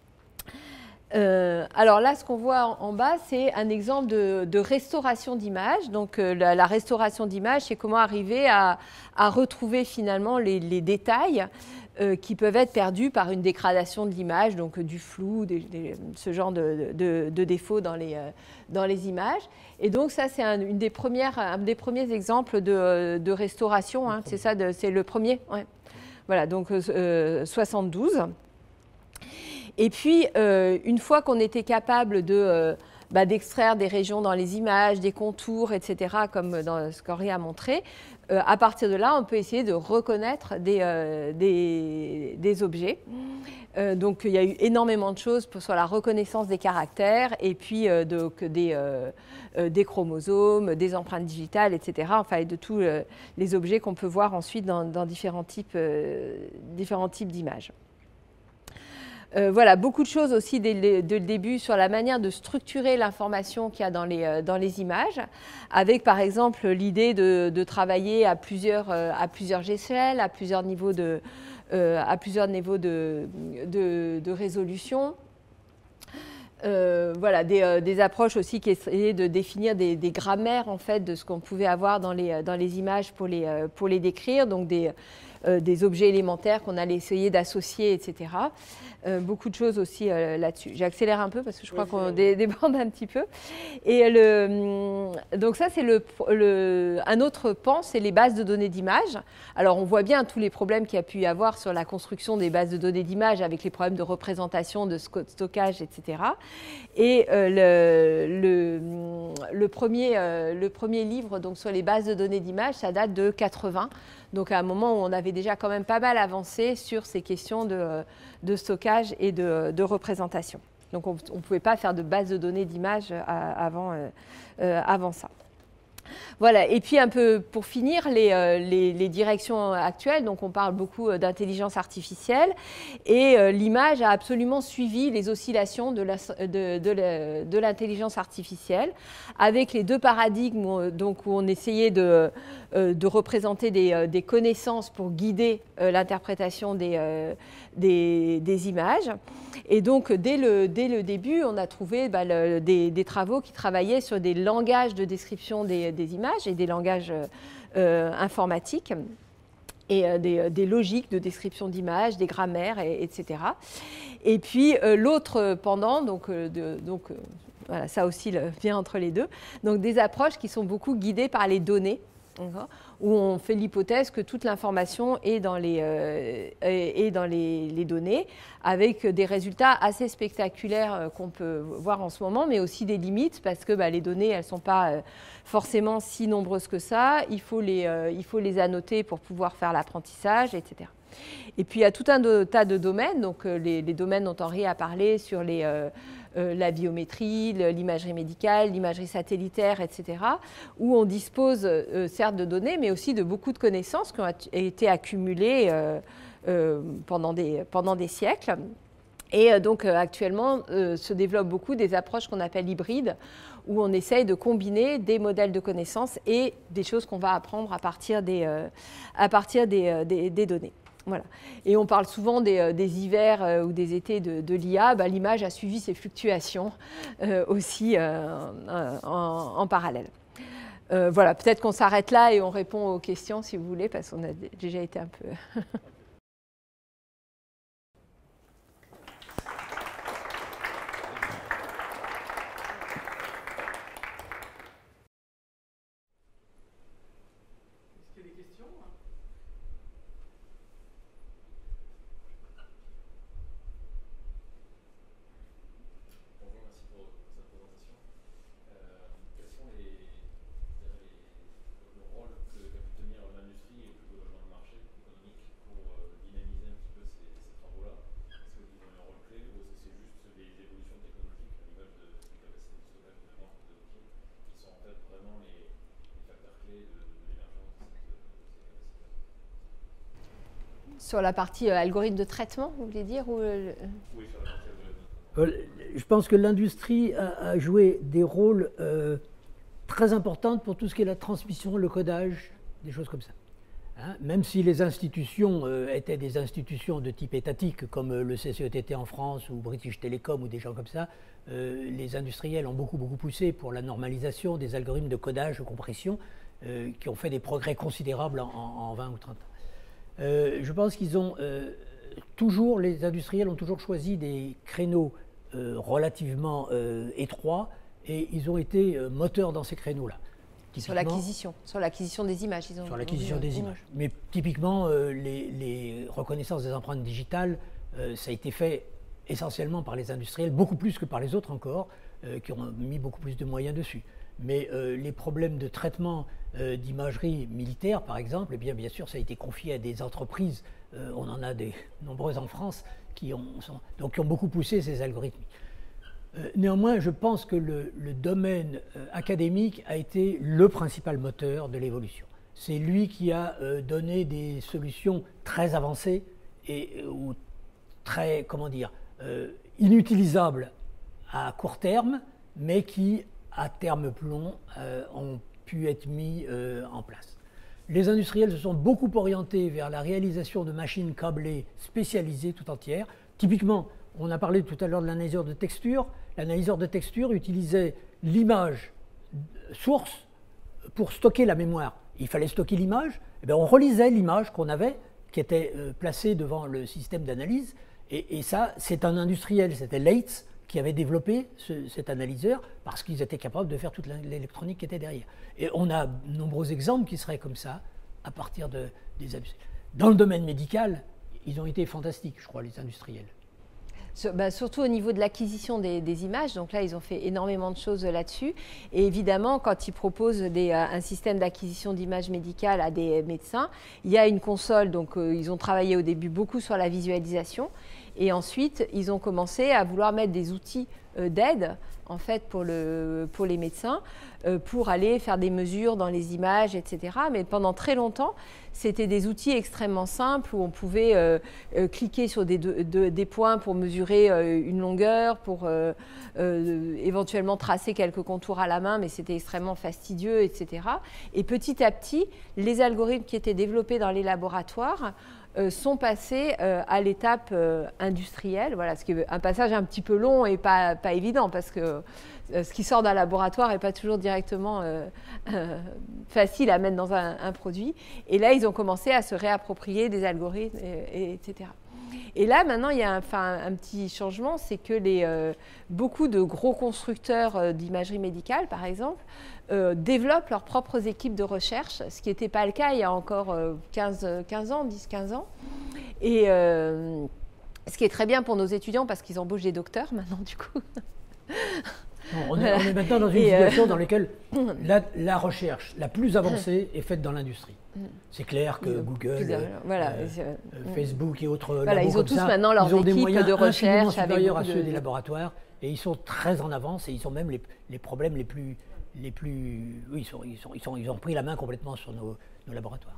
Euh, alors là, ce qu'on voit en, en bas, c'est un exemple de, de restauration d'image. Donc euh, la, la restauration d'image, c'est comment arriver à, à retrouver finalement les, les détails euh, qui peuvent être perdus par une dégradation de l'image, donc euh, du flou, des, des, ce genre de, de, de défauts dans les, euh, dans les images. Et donc ça, c'est un, une des premières, un des premiers exemples de, de restauration. Hein, c'est ça, de, c'est le premier. Ouais. Voilà, donc euh, soixante-douze. Et puis, euh, une fois qu'on était capable de, euh, bah, d'extraire des régions dans les images, des contours, et cetera, comme dans ce qu'Henri a montré, euh, à partir de là, on peut essayer de reconnaître des, euh, des, des objets. Euh, donc, il y a eu énormément de choses pour, sur la reconnaissance des caractères et puis euh, donc, des, euh, euh, des chromosomes, des empreintes digitales, et cetera. Enfin, et de tous euh, les objets qu'on peut voir ensuite dans, dans différents types, euh, différents types d'images. Euh, voilà, beaucoup de choses aussi dès le, dès le début sur la manière de structurer l'information qu'il y a dans les, euh, dans les images, avec par exemple l'idée de, de travailler à plusieurs, euh, à plusieurs échelles, à plusieurs niveaux de, euh, à plusieurs niveaux de, de, de résolution. Euh, voilà, des, euh, des approches aussi qui essayaient de définir des, des grammaires en fait de ce qu'on pouvait avoir dans les, dans les images pour les, euh, pour les décrire, donc des, euh, des objets élémentaires qu'on allait essayer d'associer, et cetera. Euh, beaucoup de choses aussi euh, là-dessus. J'accélère un peu parce que je crois oui, qu'on dé déborde un petit peu. Et le, donc ça, c'est le, le, un autre pan, c'est les bases de données d'images. Alors, on voit bien tous les problèmes qu'il y a pu y avoir sur la construction des bases de données d'images avec les problèmes de représentation, de stockage, et cetera. Et euh, le, le, le, premier, euh, le premier livre donc, sur les bases de données d'images, ça date de quatre-vingts. Donc à un moment où on avait déjà quand même pas mal avancé sur ces questions de, de stockage et de, de représentation. Donc on ne pouvait pas faire de base de données d'images avant, euh, euh, avant ça. Voilà, et puis un peu pour finir, les, euh, les, les directions actuelles, donc on parle beaucoup d'intelligence artificielle, et euh, l'image a absolument suivi les oscillations de l'intelligence artificielle, avec les deux paradigmes où, donc, où on essayait de, euh, de représenter des, des connaissances pour guider euh, l'interprétation des, euh, des, des images. Et donc, dès le, dès le début, on a trouvé bah, le, des, des travaux qui travaillaient sur des langages de description des, des images et des langages euh, informatiques et euh, des, des logiques de description d'images, des grammaires, et, etc. Et puis, euh, l'autre pendant, donc, euh, de, donc euh, voilà, ça aussi le, vient entre les deux, donc des approches qui sont beaucoup guidées par les données, où on fait l'hypothèse que toute l'information est dans les, euh, est dans les, les données, avec des résultats assez spectaculaires qu'on peut voir en ce moment, mais aussi des limites, parce que bah, les données, elles ne sont pas euh, forcément si nombreuses que ça. Il faut les, euh, il faut les annoter pour pouvoir faire l'apprentissage, et cetera. Et puis, il y a tout un de, tas de domaines, donc euh, les, les domaines dont Henri a parlé sur les... Euh, Euh, la biométrie, l'imagerie médicale, l'imagerie satellitaire, et cetera, où on dispose euh, certes de données, mais aussi de beaucoup de connaissances qui ont été accumulées euh, euh, pendant, des, pendant des siècles. Et euh, donc euh, actuellement euh, se développent beaucoup des approches qu'on appelle hybrides, où on essaye de combiner des modèles de connaissances et des choses qu'on va apprendre à partir des, euh, à partir des, euh, des, des données. Voilà. Et on parle souvent des, des hivers euh, ou des étés de, de l'I A. Bah, l'image a suivi ces fluctuations euh, aussi euh, en, en parallèle. Euh, voilà, peut-être qu'on s'arrête là et on répond aux questions si vous voulez, parce qu'on a déjà été un peu... Bonjour, merci pour cette présentation. Euh, quels sont les, Sur la partie euh, algorithme de traitement, vous voulez dire ou, euh, Oui, sur la partie algorithme. Euh, je pense que l'industrie a, a joué des rôles euh, très importants pour tout ce qui est la transmission, le codage, des choses comme ça. Hein, même si les institutions euh, étaient des institutions de type étatique, comme euh, le C C E T T en France ou British Telecom ou des gens comme ça, euh, les industriels ont beaucoup, beaucoup poussé pour la normalisation des algorithmes de codage, de compression, euh, qui ont fait des progrès considérables en, en vingt ou trente ans. Euh, je pense qu'ils ont euh, toujours, les industriels ont toujours choisi des créneaux euh, relativement euh, étroits et ils ont été euh, moteurs dans ces créneaux-là. Sur l'acquisition, sur l'acquisition des images. Ils ont, sur l'acquisition des images. Mais typiquement, euh, les, les reconnaissances des empreintes digitales, euh, ça a été fait essentiellement par les industriels, beaucoup plus que par les autres encore, euh, qui ont mis beaucoup plus de moyens dessus. Mais euh, les problèmes de traitement euh, d'imagerie militaire, par exemple, eh bien, bien sûr, ça a été confié à des entreprises, euh, on en a des nombreuses en France, qui ont, sont, donc, qui ont beaucoup poussé ces algorithmes. Euh, néanmoins, je pense que le, le domaine euh, académique a été le principal moteur de l'évolution. C'est lui qui a euh, donné des solutions très avancées et ou très, comment dire, euh, inutilisables à court terme, mais qui, à terme plus long, euh, ont pu être mis euh, en place. Les industriels se sont beaucoup orientés vers la réalisation de machines câblées spécialisées tout entières. Typiquement, on a parlé tout à l'heure de l'analyseur de texture. L'analyseur de texture utilisait l'image source pour stocker la mémoire. Il fallait stocker l'image. Eh bien, on relisait l'image qu'on avait, qui était euh, placée devant le système d'analyse. Et, et ça, c'est un industriel, c'était Leitz, qui avait développé ce, cet analyseur parce qu'ils étaient capables de faire toute l'électronique qui était derrière. Et on a de nombreux exemples qui seraient comme ça à partir de, des industriels. Dans le domaine médical, ils ont été fantastiques, je crois, les industriels. Bah, surtout au niveau de l'acquisition des, des images, donc là ils ont fait énormément de choses là-dessus et évidemment quand ils proposent des, euh, un système d'acquisition d'images médicales à des médecins, il y a une console, donc euh, ils ont travaillé au début beaucoup sur la visualisation et ensuite ils ont commencé à vouloir mettre des outils euh, d'aide en fait pour, le, pour les médecins euh, pour aller faire des mesures dans les images, et cetera. Mais pendant très longtemps, c'était des outils extrêmement simples où on pouvait euh, euh, cliquer sur des, de, de, des points pour mesurer euh, une longueur, pour euh, euh, éventuellement tracer quelques contours à la main, mais c'était extrêmement fastidieux, et cetera. Et petit à petit, les algorithmes qui étaient développés dans les laboratoires Euh, sont passés euh, à l'étape euh, industrielle, voilà, ce qui est un passage un petit peu long et pas, pas évident parce que euh, ce qui sort d'un laboratoire n'est pas toujours directement euh, euh, facile à mettre dans un, un produit. Et là, ils ont commencé à se réapproprier des algorithmes, et, et, etc. Et là, maintenant, il y a un, enfin, un petit changement, c'est que les, euh, beaucoup de gros constructeurs euh, d'imagerie médicale, par exemple, euh, développent leurs propres équipes de recherche, ce qui n'était pas le cas il y a encore euh, quinze, quinze ans, dix, quinze ans. Et euh, ce qui est très bien pour nos étudiants, parce qu'ils embauchent des docteurs maintenant, du coup. On est, on est maintenant dans une Et situation euh... dans laquelle la, la recherche la plus avancée est faite dans l'industrie. C'est clair que ont, Google, euh, voilà, euh, euh, Facebook et autres voilà, labos ils ont comme tous ça, maintenant leurs ils ont des équipes moyens de recherche supérieurs à avec ceux de... des laboratoires et ils sont très en avance et ils ont même les, les problèmes les plus, les plus, oui, ils, sont, ils, sont, ils, sont, ils ont pris la main complètement sur nos, nos laboratoires.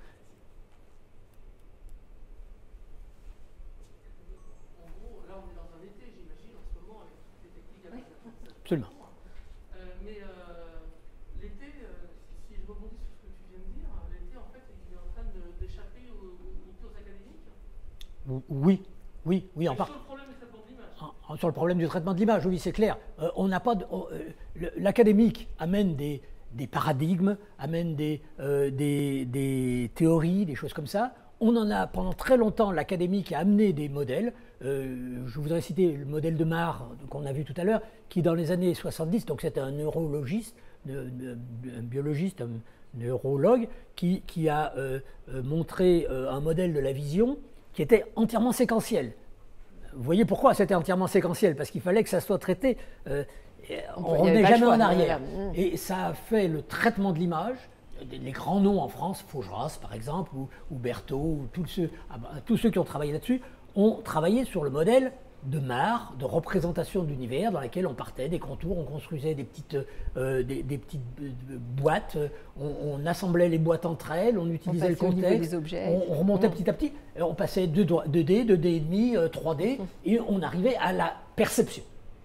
Absolument. Euh, mais euh, l'été, euh, si, si je rebondis sur ce que tu viens de dire, l'été, en fait, il est en train d'échapper aux, aux cours académiques. Oui, oui, oui, en part. Sur le problème du traitement de l'image. En, en, sur le problème du traitement de l'image, oui, c'est clair. Euh, on n'a pas de, euh, l'académique amène des, des paradigmes, amène des, euh, des, des théories, des choses comme ça. On en a pendant très longtemps, l'académique a amené des modèles. Euh, je voudrais citer le modèle de Marr qu'on a vu tout à l'heure, qui dans les années soixante-dix, donc c'était un neurologiste, un biologiste, un neurologue, qui, qui a euh, montré euh, un modèle de la vision qui était entièrement séquentiel. Vous voyez pourquoi c'était entièrement séquentiel? Parce qu'il fallait que ça soit traité, euh, on ne revenait jamais en arrière. Et ça a fait le traitement de l'image. Les grands noms en France, Faugeras par exemple, ou, ou Berthaud, ou tous ceux, ah ben, tous ceux qui ont travaillé là-dessus, ont travaillé sur le modèle de mares, de représentations d'univers dans lesquelles on partait des contours, on construisait des petites, euh, des, des petites boîtes, on, on assemblait les boîtes entre elles, on utilisait on le contexte, des objets. On, on remontait mmh. petit à petit, et on passait deux D, deux D et demi, trois D, mmh. et on arrivait à la perception.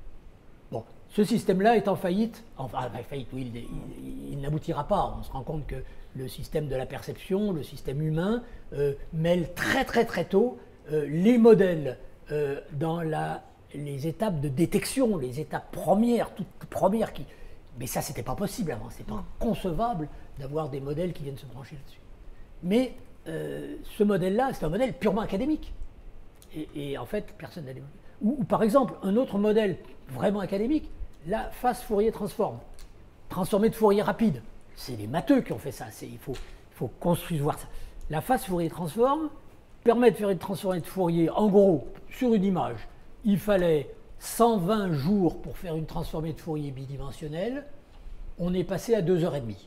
Bon, ce système-là est en faillite, enfin en faillite, oui, il, il, il n'aboutira pas. On se rend compte que le système de la perception, le système humain, euh, mêle très très très tôt euh, les modèles Euh, dans la, les étapes de détection, les étapes premières, toutes premières qui... Mais ça, c'était pas possible avant, c'est pas concevable d'avoir des modèles qui viennent se brancher là-dessus. Mais euh, ce modèle-là, c'est un modèle purement académique. Et, et en fait, personne n'a développé. Ou, ou par exemple, un autre modèle vraiment académique, la phase Fourier-transform. Transformé de Fourier rapide. C'est les matheux qui ont fait ça, il faut, il faut construire, voir ça. La phase Fourier-transform permet de faire une transformée de Fourier, en gros, sur une image. Il fallait cent vingt jours pour faire une transformée de Fourier bidimensionnelle. On est passé à deux heures trente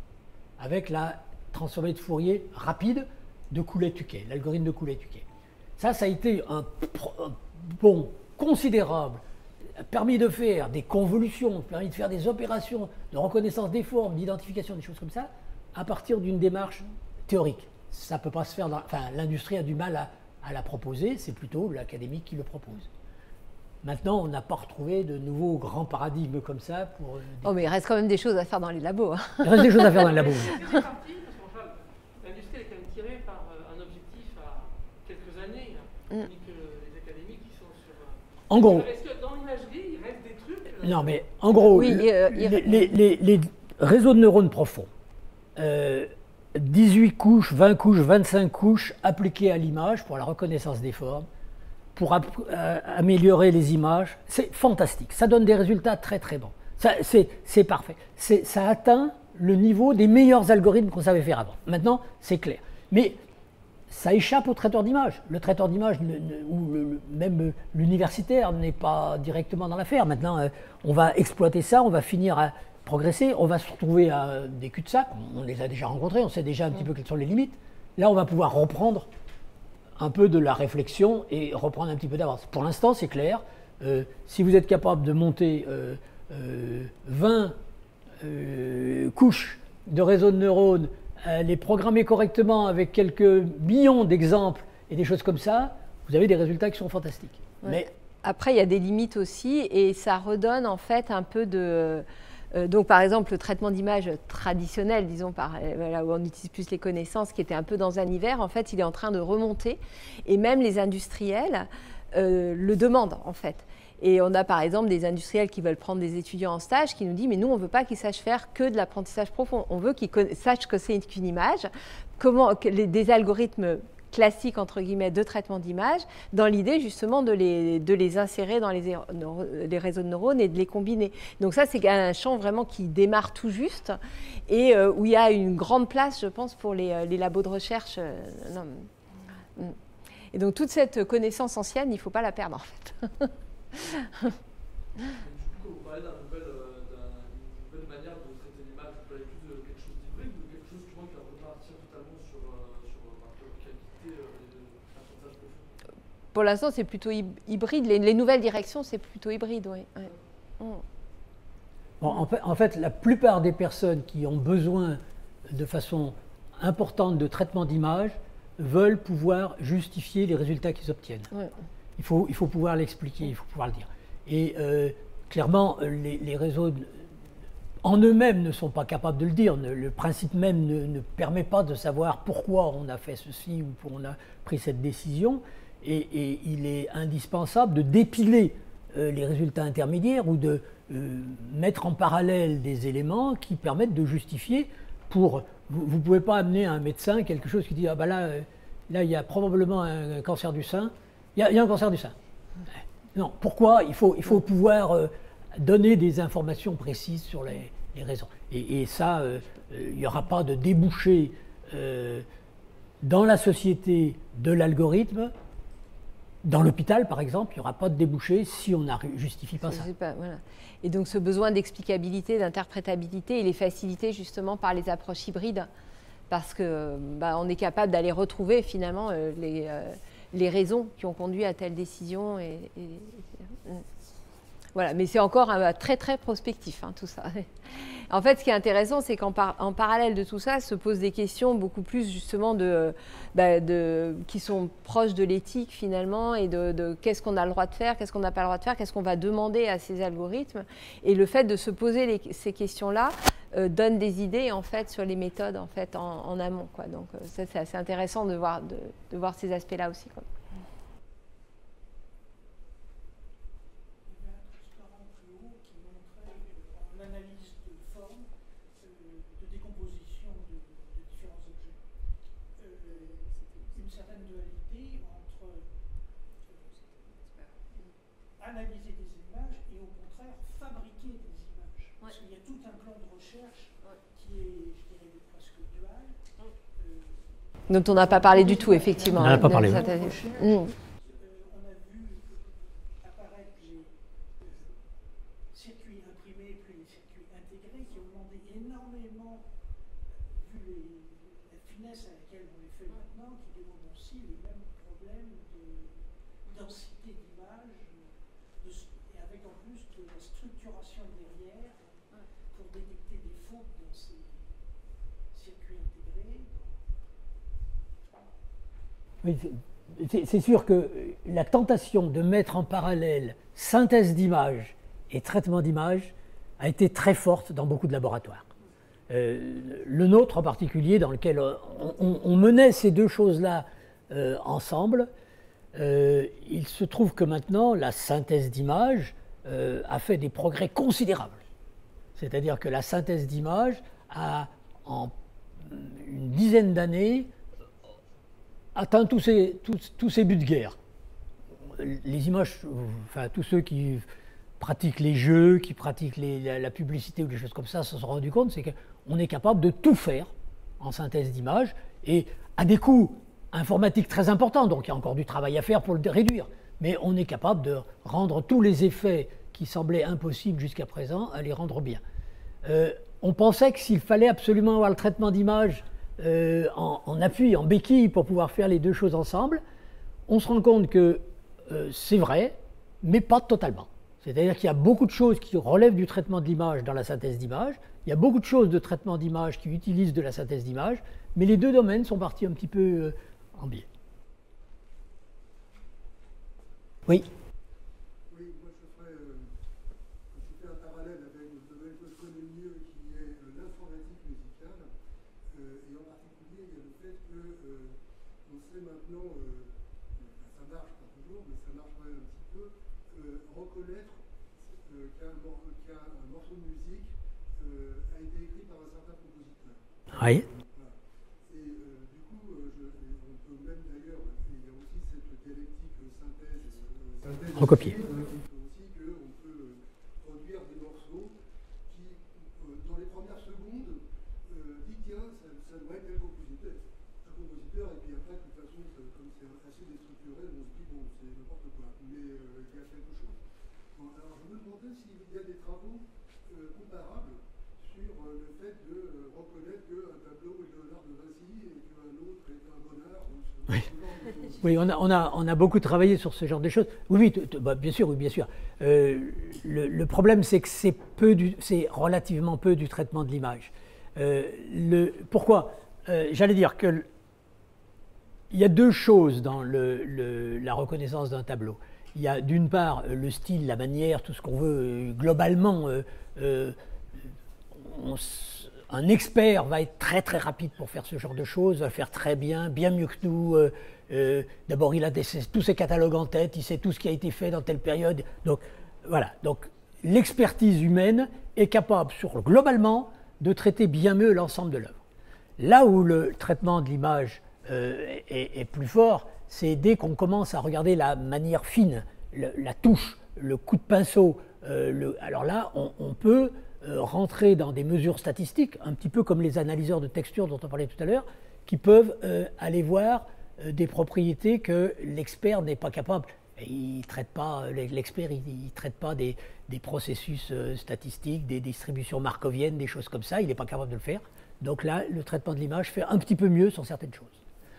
avec la transformée de Fourier rapide de Coulet-Tuquet, l'algorithme de Coulet-Tuquet. Ça, ça a été un, un bond considérable, permis de faire des convolutions, permis de faire des opérations de reconnaissance des formes, d'identification, des choses comme ça, à partir d'une démarche théorique. Ça ne peut pas se faire, dans, enfin l'industrie a du mal à, à la proposer, c'est plutôt l'académique qui le propose. Maintenant, on n'a pas retrouvé de nouveaux grands paradigmes comme ça pour... Oh mais il reste quand même des choses à faire dans les labos. Hein. Il reste des choses à faire dans les labos. C'est parti, parce que l'industrie est quand même tirée par un objectif à quelques années, mm. et que les académiques qui sont sur... En gros... Est-ce que dans l'imagerie, il reste des trucs... Non mais en gros, oui, le, euh, les, les, les, les réseaux de neurones profonds, euh, dix-huit couches, vingt couches, vingt-cinq couches appliquées à l'image pour la reconnaissance des formes, pour euh, améliorer les images. C'est fantastique. Ça donne des résultats très très bons. C'est parfait. Ça atteint le niveau des meilleurs algorithmes qu'on savait faire avant. Maintenant, c'est clair. Mais ça échappe au traiteur d'image. Le traiteur d'image, ou le, le, même l'universitaire, n'est pas directement dans l'affaire. Maintenant, euh, on va exploiter ça, on va finir à progresser, on va se retrouver à des cul-de-sac, on les a déjà rencontrés, on sait déjà un petit peu quelles sont les limites. Là, on va pouvoir reprendre un peu de la réflexion et reprendre un petit peu d'avance. Pour l'instant, c'est clair, euh, si vous êtes capable de monter euh, euh, vingt euh, couches de réseaux de neurones, euh, les programmer correctement avec quelques millions d'exemples et des choses comme ça, vous avez des résultats qui sont fantastiques. Ouais. Mais après, il y a des limites aussi et ça redonne en fait un peu de... Euh, donc, par exemple, le traitement d'image traditionnel, disons, par, voilà, où on utilise plus les connaissances, qui était un peu dans un hiver, en fait, il est en train de remonter. Et même les industriels euh, le demandent, en fait. Et on a, par exemple, des industriels qui veulent prendre des étudiants en stage, qui nous disent, mais nous, on ne veut pas qu'ils sachent faire que de l'apprentissage profond. On veut qu'ils sachent que c'est qu'une image, comment, que les, des algorithmes classiques, entre guillemets, de traitement d'image, dans l'idée justement de les, de les insérer dans les, les réseaux de neurones et de les combiner. Donc ça, c'est un champ vraiment qui démarre tout juste et euh, où il y a une grande place, je pense, pour les, les labos de recherche. Euh, non. Et donc toute cette connaissance ancienne, il ne faut pas la perdre, en fait. Du coup, vous parlez d'une nouvelle, euh, nouvelle manière de traiter l'image, vous parlez plus de quelque chose d'hybride ou quelque chose qui va repartir totalement sur, euh, sur la qualité euh, de l'apprentissage profond? Pour l'instant, c'est plutôt hybride. Les, les nouvelles directions, c'est plutôt hybride, oui. Ouais. Mm. Bon, en, fait, en fait, la plupart des personnes qui ont besoin de façon importante de traitement d'image veulent pouvoir justifier les résultats qu'ils obtiennent. Ouais. Il faut, il faut pouvoir l'expliquer, il faut pouvoir le dire. Et euh, clairement, les, les réseaux en eux-mêmes ne sont pas capables de le dire. Ne, le principe même ne, ne permet pas de savoir pourquoi on a fait ceci ou pourquoi on a pris cette décision. Et, et il est indispensable de dépiler euh, les résultats intermédiaires ou de euh, mettre en parallèle des éléments qui permettent de justifier pour... Vous ne pouvez pas amener à un médecin quelque chose qui dit « Ah ben là, euh, là, il y a probablement un, un cancer du sein. » Il y, y a un cancer du sein. Non, pourquoi? Il faut, il faut pouvoir euh, donner des informations précises sur les, les raisons. Et, et ça, euh, il n'y aura pas de débouché euh, dans la société de l'algorithme. Dans l'hôpital, par exemple, il n'y aura pas de débouché si on ne justifie pas ça. Pas, voilà. Et donc ce besoin d'explicabilité, d'interprétabilité, il est facilité justement par les approches hybrides, parce qu'on bah, est capable d'aller retrouver finalement euh, les... Euh, les raisons qui ont conduit à telle décision. Et, et, et, voilà, mais c'est encore un, très très prospectif, hein, tout ça. En fait, ce qui est intéressant, c'est qu'en par, en parallèle de tout ça, se posent des questions beaucoup plus justement de, bah, de, qui sont proches de l'éthique finalement, et de, de qu'est-ce qu'on a le droit de faire, qu'est-ce qu'on n'a pas le droit de faire, qu'est-ce qu'on va demander à ces algorithmes. Et le fait de se poser les, ces questions-là euh, donne des idées en fait sur les méthodes en fait en, en amont, quoi. Donc euh, ça, c'est assez intéressant de voir, de, de voir ces aspects-là aussi, quoi. Analyser des images et au contraire fabriquer des images. Ouais. Parce qu'il y a tout un plan de recherche ouais. qui est, je dirais, presque dual. Euh, Dont on n'a pas parlé du tout, effectivement. On n'en a pas parlé. Mmh. Mmh. Euh, on a vu apparaître les euh, circuits imprimés puis les circuits intégrés qui ont demandé énormément, vu les, la finesse à laquelle on les fait maintenant, qui demandent aussi les mêmes problèmes de densité d'image. Et avec en plus de la structuration derrière pour détecter des fautes dans ces circuits intégrés. Oui, c'est sûr que la tentation de mettre en parallèle synthèse d'images et traitement d'images a été très forte dans beaucoup de laboratoires. Euh, le nôtre en particulier, dans lequel on, on, on menait ces deux choses-là euh, ensemble, euh, il se trouve que maintenant la synthèse d'images Euh, a fait des progrès considérables. C'est-à-dire que la synthèse d'images a, en une dizaine d'années, atteint tous ses, tous, tous ses buts de guerre. Les images, enfin tous ceux qui pratiquent les jeux, qui pratiquent les, la, la publicité ou des choses comme ça, se sont rendus compte, c'est qu'on est capable de tout faire en synthèse d'images et à des coûts informatiques très importants, donc il y a encore du travail à faire pour le réduire. Mais on est capable de rendre tous les effets qui semblaient impossibles jusqu'à présent, à les rendre bien. Euh, on pensait que s'il fallait absolument avoir le traitement d'image euh, en, en appui, en béquille, pour pouvoir faire les deux choses ensemble, on se rend compte que euh, c'est vrai, mais pas totalement. C'est-à-dire qu'il y a beaucoup de choses qui relèvent du traitement de l'image dans la synthèse d'image, il y a beaucoup de choses de traitement d'image qui utilisent de la synthèse d'image, mais les deux domaines sont partis un petit peu euh, en biais. Oui. Oui, moi je ferais, euh, je fais un parallèle avec le domaine que je connais mieux, qui est euh, l'informatique musicale, euh, et en particulier il y a le fait que euh, on sait maintenant, euh, ça marche pas toujours, mais ça marche quand même un petit peu, euh, reconnaître euh, qu'un qu'un un morceau de musique euh, a été écrit par un certain compositeur. Oui. Recopier. Il faut aussi qu'on peut produire des morceaux qui, dans les premières secondes, euh, dit tiens, ça, ça doit être tel compositeur. Un compositeur, et puis après, de toute façon, comme c'est assez déstructuré, on se dit bon, c'est n'importe quoi, mais euh, il y a quelque chose. Bon, alors je me demandais s'il y a des travaux euh, comparables sur euh, le fait de euh, reconnaître qu'un tableau est Léonard de Vinci et qu'un autre est un Bonnard. Ou ce, oui. ce genre de choses. Oui, on a, on, a, on a beaucoup travaillé sur ce genre de choses. Oui, oui, bah, bien sûr, oui, bien sûr. Euh, le, le problème, c'est que c'est relativement peu du traitement de l'image. Euh, pourquoi euh, J'allais dire qu'il y a deux choses dans le, le, la reconnaissance d'un tableau. Il y a d'une part le style, la manière, tout ce qu'on veut euh, globalement. Euh, euh, on, un expert va être très très rapide pour faire ce genre de choses, va faire très bien, bien mieux que nous. Euh, Euh, D'abord, il a des, tous ses catalogues en tête, il sait tout ce qui a été fait dans telle période. Donc, voilà. Donc, l'expertise humaine est capable, sur, globalement, de traiter bien mieux l'ensemble de l'œuvre. Là où le traitement de l'image euh, est, est plus fort, c'est dès qu'on commence à regarder la manière fine, le, la touche, le coup de pinceau. Euh, le, alors là, on, on peut euh, rentrer dans des mesures statistiques, un petit peu comme les analyseurs de texture dont on parlait tout à l'heure, qui peuvent euh, aller voir des propriétés que l'expert n'est pas capable. Il traite pas, l'expert, il ne traite pas des, des processus statistiques, des distributions markoviennes, des choses comme ça, il n'est pas capable de le faire. Donc là, le traitement de l'image fait un petit peu mieux sur certaines choses.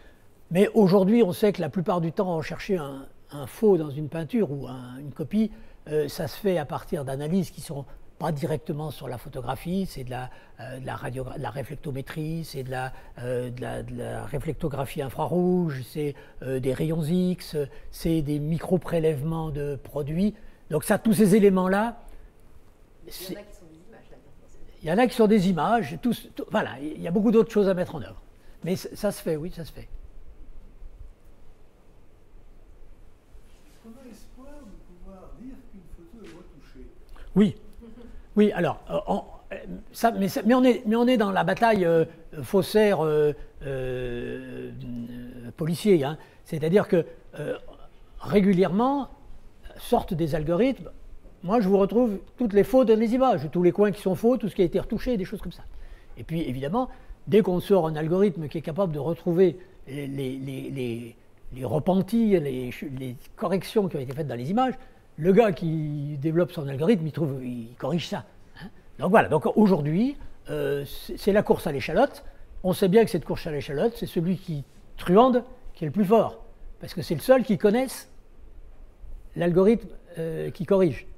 Mais aujourd'hui, on sait que la plupart du temps, rechercher un, un faux dans une peinture ou un, une copie, euh, ça se fait à partir d'analyses qui ne sont pas directement sur la photographie, c'est de la, euh, de, la de la réflectométrie, c'est de la, euh, de, la, de la réflectographie infrarouge, c'est euh, des rayons X, c'est des micro-prélèvements de produits. Donc ça, tous ces éléments-là... Il y en a qui sont des images là-dedans. Il y en a qui sont des images, tous, tout, voilà, il y a beaucoup d'autres choses à mettre en œuvre. Mais ça se fait, oui, ça se fait. Est-ce qu'on a espoir de pouvoir dire qu'une photo est retouchée? Oui. Oui, alors, euh, on, ça, mais, mais, on est, mais on est dans la bataille euh, faussaire euh, euh, policier, hein. C'est-à-dire que euh, régulièrement sortent des algorithmes. Moi, je vous retrouve toutes les fautes dans les images, tous les coins qui sont faux, tout ce qui a été retouché, des choses comme ça. Et puis, évidemment, dès qu'on sort un algorithme qui est capable de retrouver les, les, les, les, les repentis, les, les corrections qui ont été faites dans les images, le gars qui développe son algorithme, il, trouve, il corrige ça. Hein. Donc voilà, donc aujourd'hui, euh, c'est la course à l'échalote. On sait bien que cette course à l'échalote, c'est celui qui truande qui est le plus fort. Parce que c'est le seul qui connaisse l'algorithme euh, qui corrige.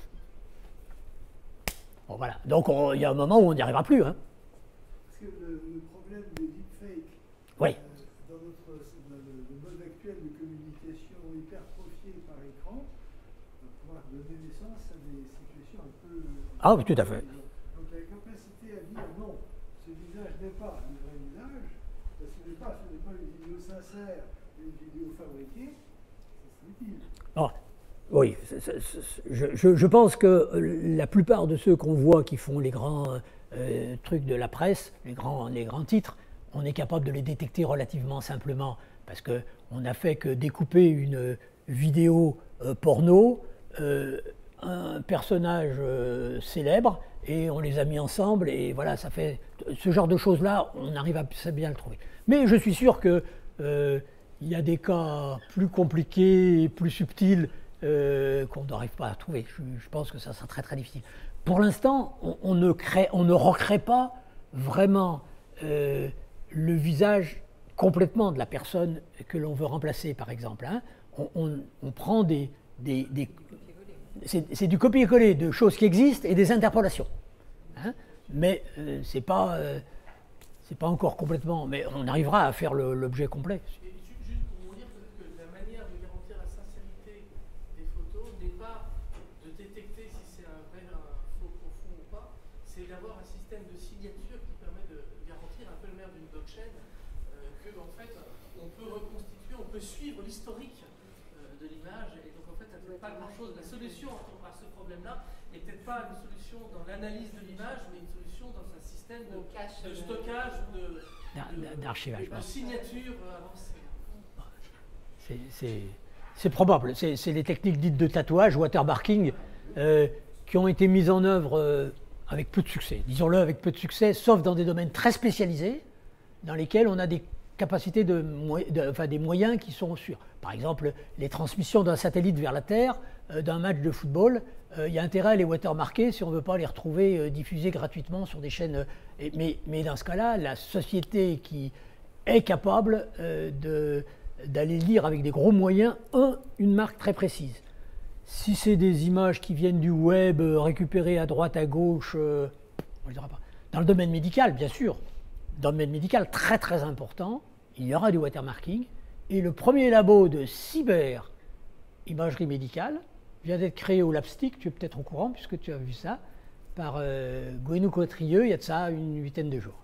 Bon voilà, donc il y a un moment où on n'y arrivera plus. Hein. Parce que le, le problème des deepfakes, oui. euh, dans, notre, dans le, le mode actuel de communication hypertrophié par écran, va pouvoir donner naissance à des situations un peu... Ah oui, tout à fait. Donc la capacité à dire non, ce visage n'est pas le vrai visage, ce n'est pas, ce n'est pas une vidéo sincère, une vidéo fabriquée, c'est utile. Oh. Oui, c'est, c'est, c'est, je, je, je pense que la plupart de ceux qu'on voit qui font les grands euh, trucs de la presse, les grands, les grands titres, on est capable de les détecter relativement simplement parce qu'on n'a fait que découper une vidéo euh, porno, euh, un personnage euh, célèbre et on les a mis ensemble et voilà, ça fait ce genre de choses-là, on arrive à assez bien le trouver. Mais je suis sûr qu'il euh, y a des cas plus compliqués et plus subtils Euh, qu'on n'arrive pas à trouver. Je, je pense que ça sera très très difficile. Pour l'instant, on, on, ne crée, on ne recrée pas vraiment euh, le visage complètement de la personne que l'on veut remplacer, par exemple. Hein. On, on, on prend des... des, des c'est, c'est du copier-coller de choses qui existent et des interpolations. Hein. Mais euh, c'est pas, euh, c'est pas encore complètement... Mais on arrivera à faire le, l'objet complet. C'est d'avoir un système de signature qui permet de garantir un peu le maire d'une blockchain euh, que en fait on peut reconstituer, on peut suivre l'historique euh, de l'image et donc en fait ça ne fait pas grand chose. La solution à ce problème-là n'est peut-être pas une solution dans l'analyse de l'image, mais une solution dans un système de, de stockage ou de, de, d'archivage, de, de signature avancée. C'est, c'est, c'est probable. C'est, c'est les techniques dites de tatouage, watermarking, euh, qui ont été mises en œuvre. Euh, avec peu de succès, disons-le avec peu de succès, sauf dans des domaines très spécialisés, dans lesquels on a des capacités, de, de, enfin des moyens qui sont sûrs. Par exemple, les transmissions d'un satellite vers la Terre, euh, d'un match de football, euh, il y a intérêt à les watermarker si on ne veut pas les retrouver euh, diffusés gratuitement sur des chaînes. Euh, et, mais, mais dans ce cas-là, la société qui est capable euh, de, d'aller lire avec des gros moyens, un, une marque très précise. Si c'est des images qui viennent du web, euh, récupérées à droite, à gauche, euh, on ne le dira pas. Dans le domaine médical, bien sûr, dans le domaine médical très très important, il y aura du watermarking. Et le premier labo de cyber-imagerie médicale vient d'être créé au LabStick, tu es peut-être au courant puisque tu as vu ça, par euh, Gwenou Cotrieux, il y a de ça une huitaine de jours.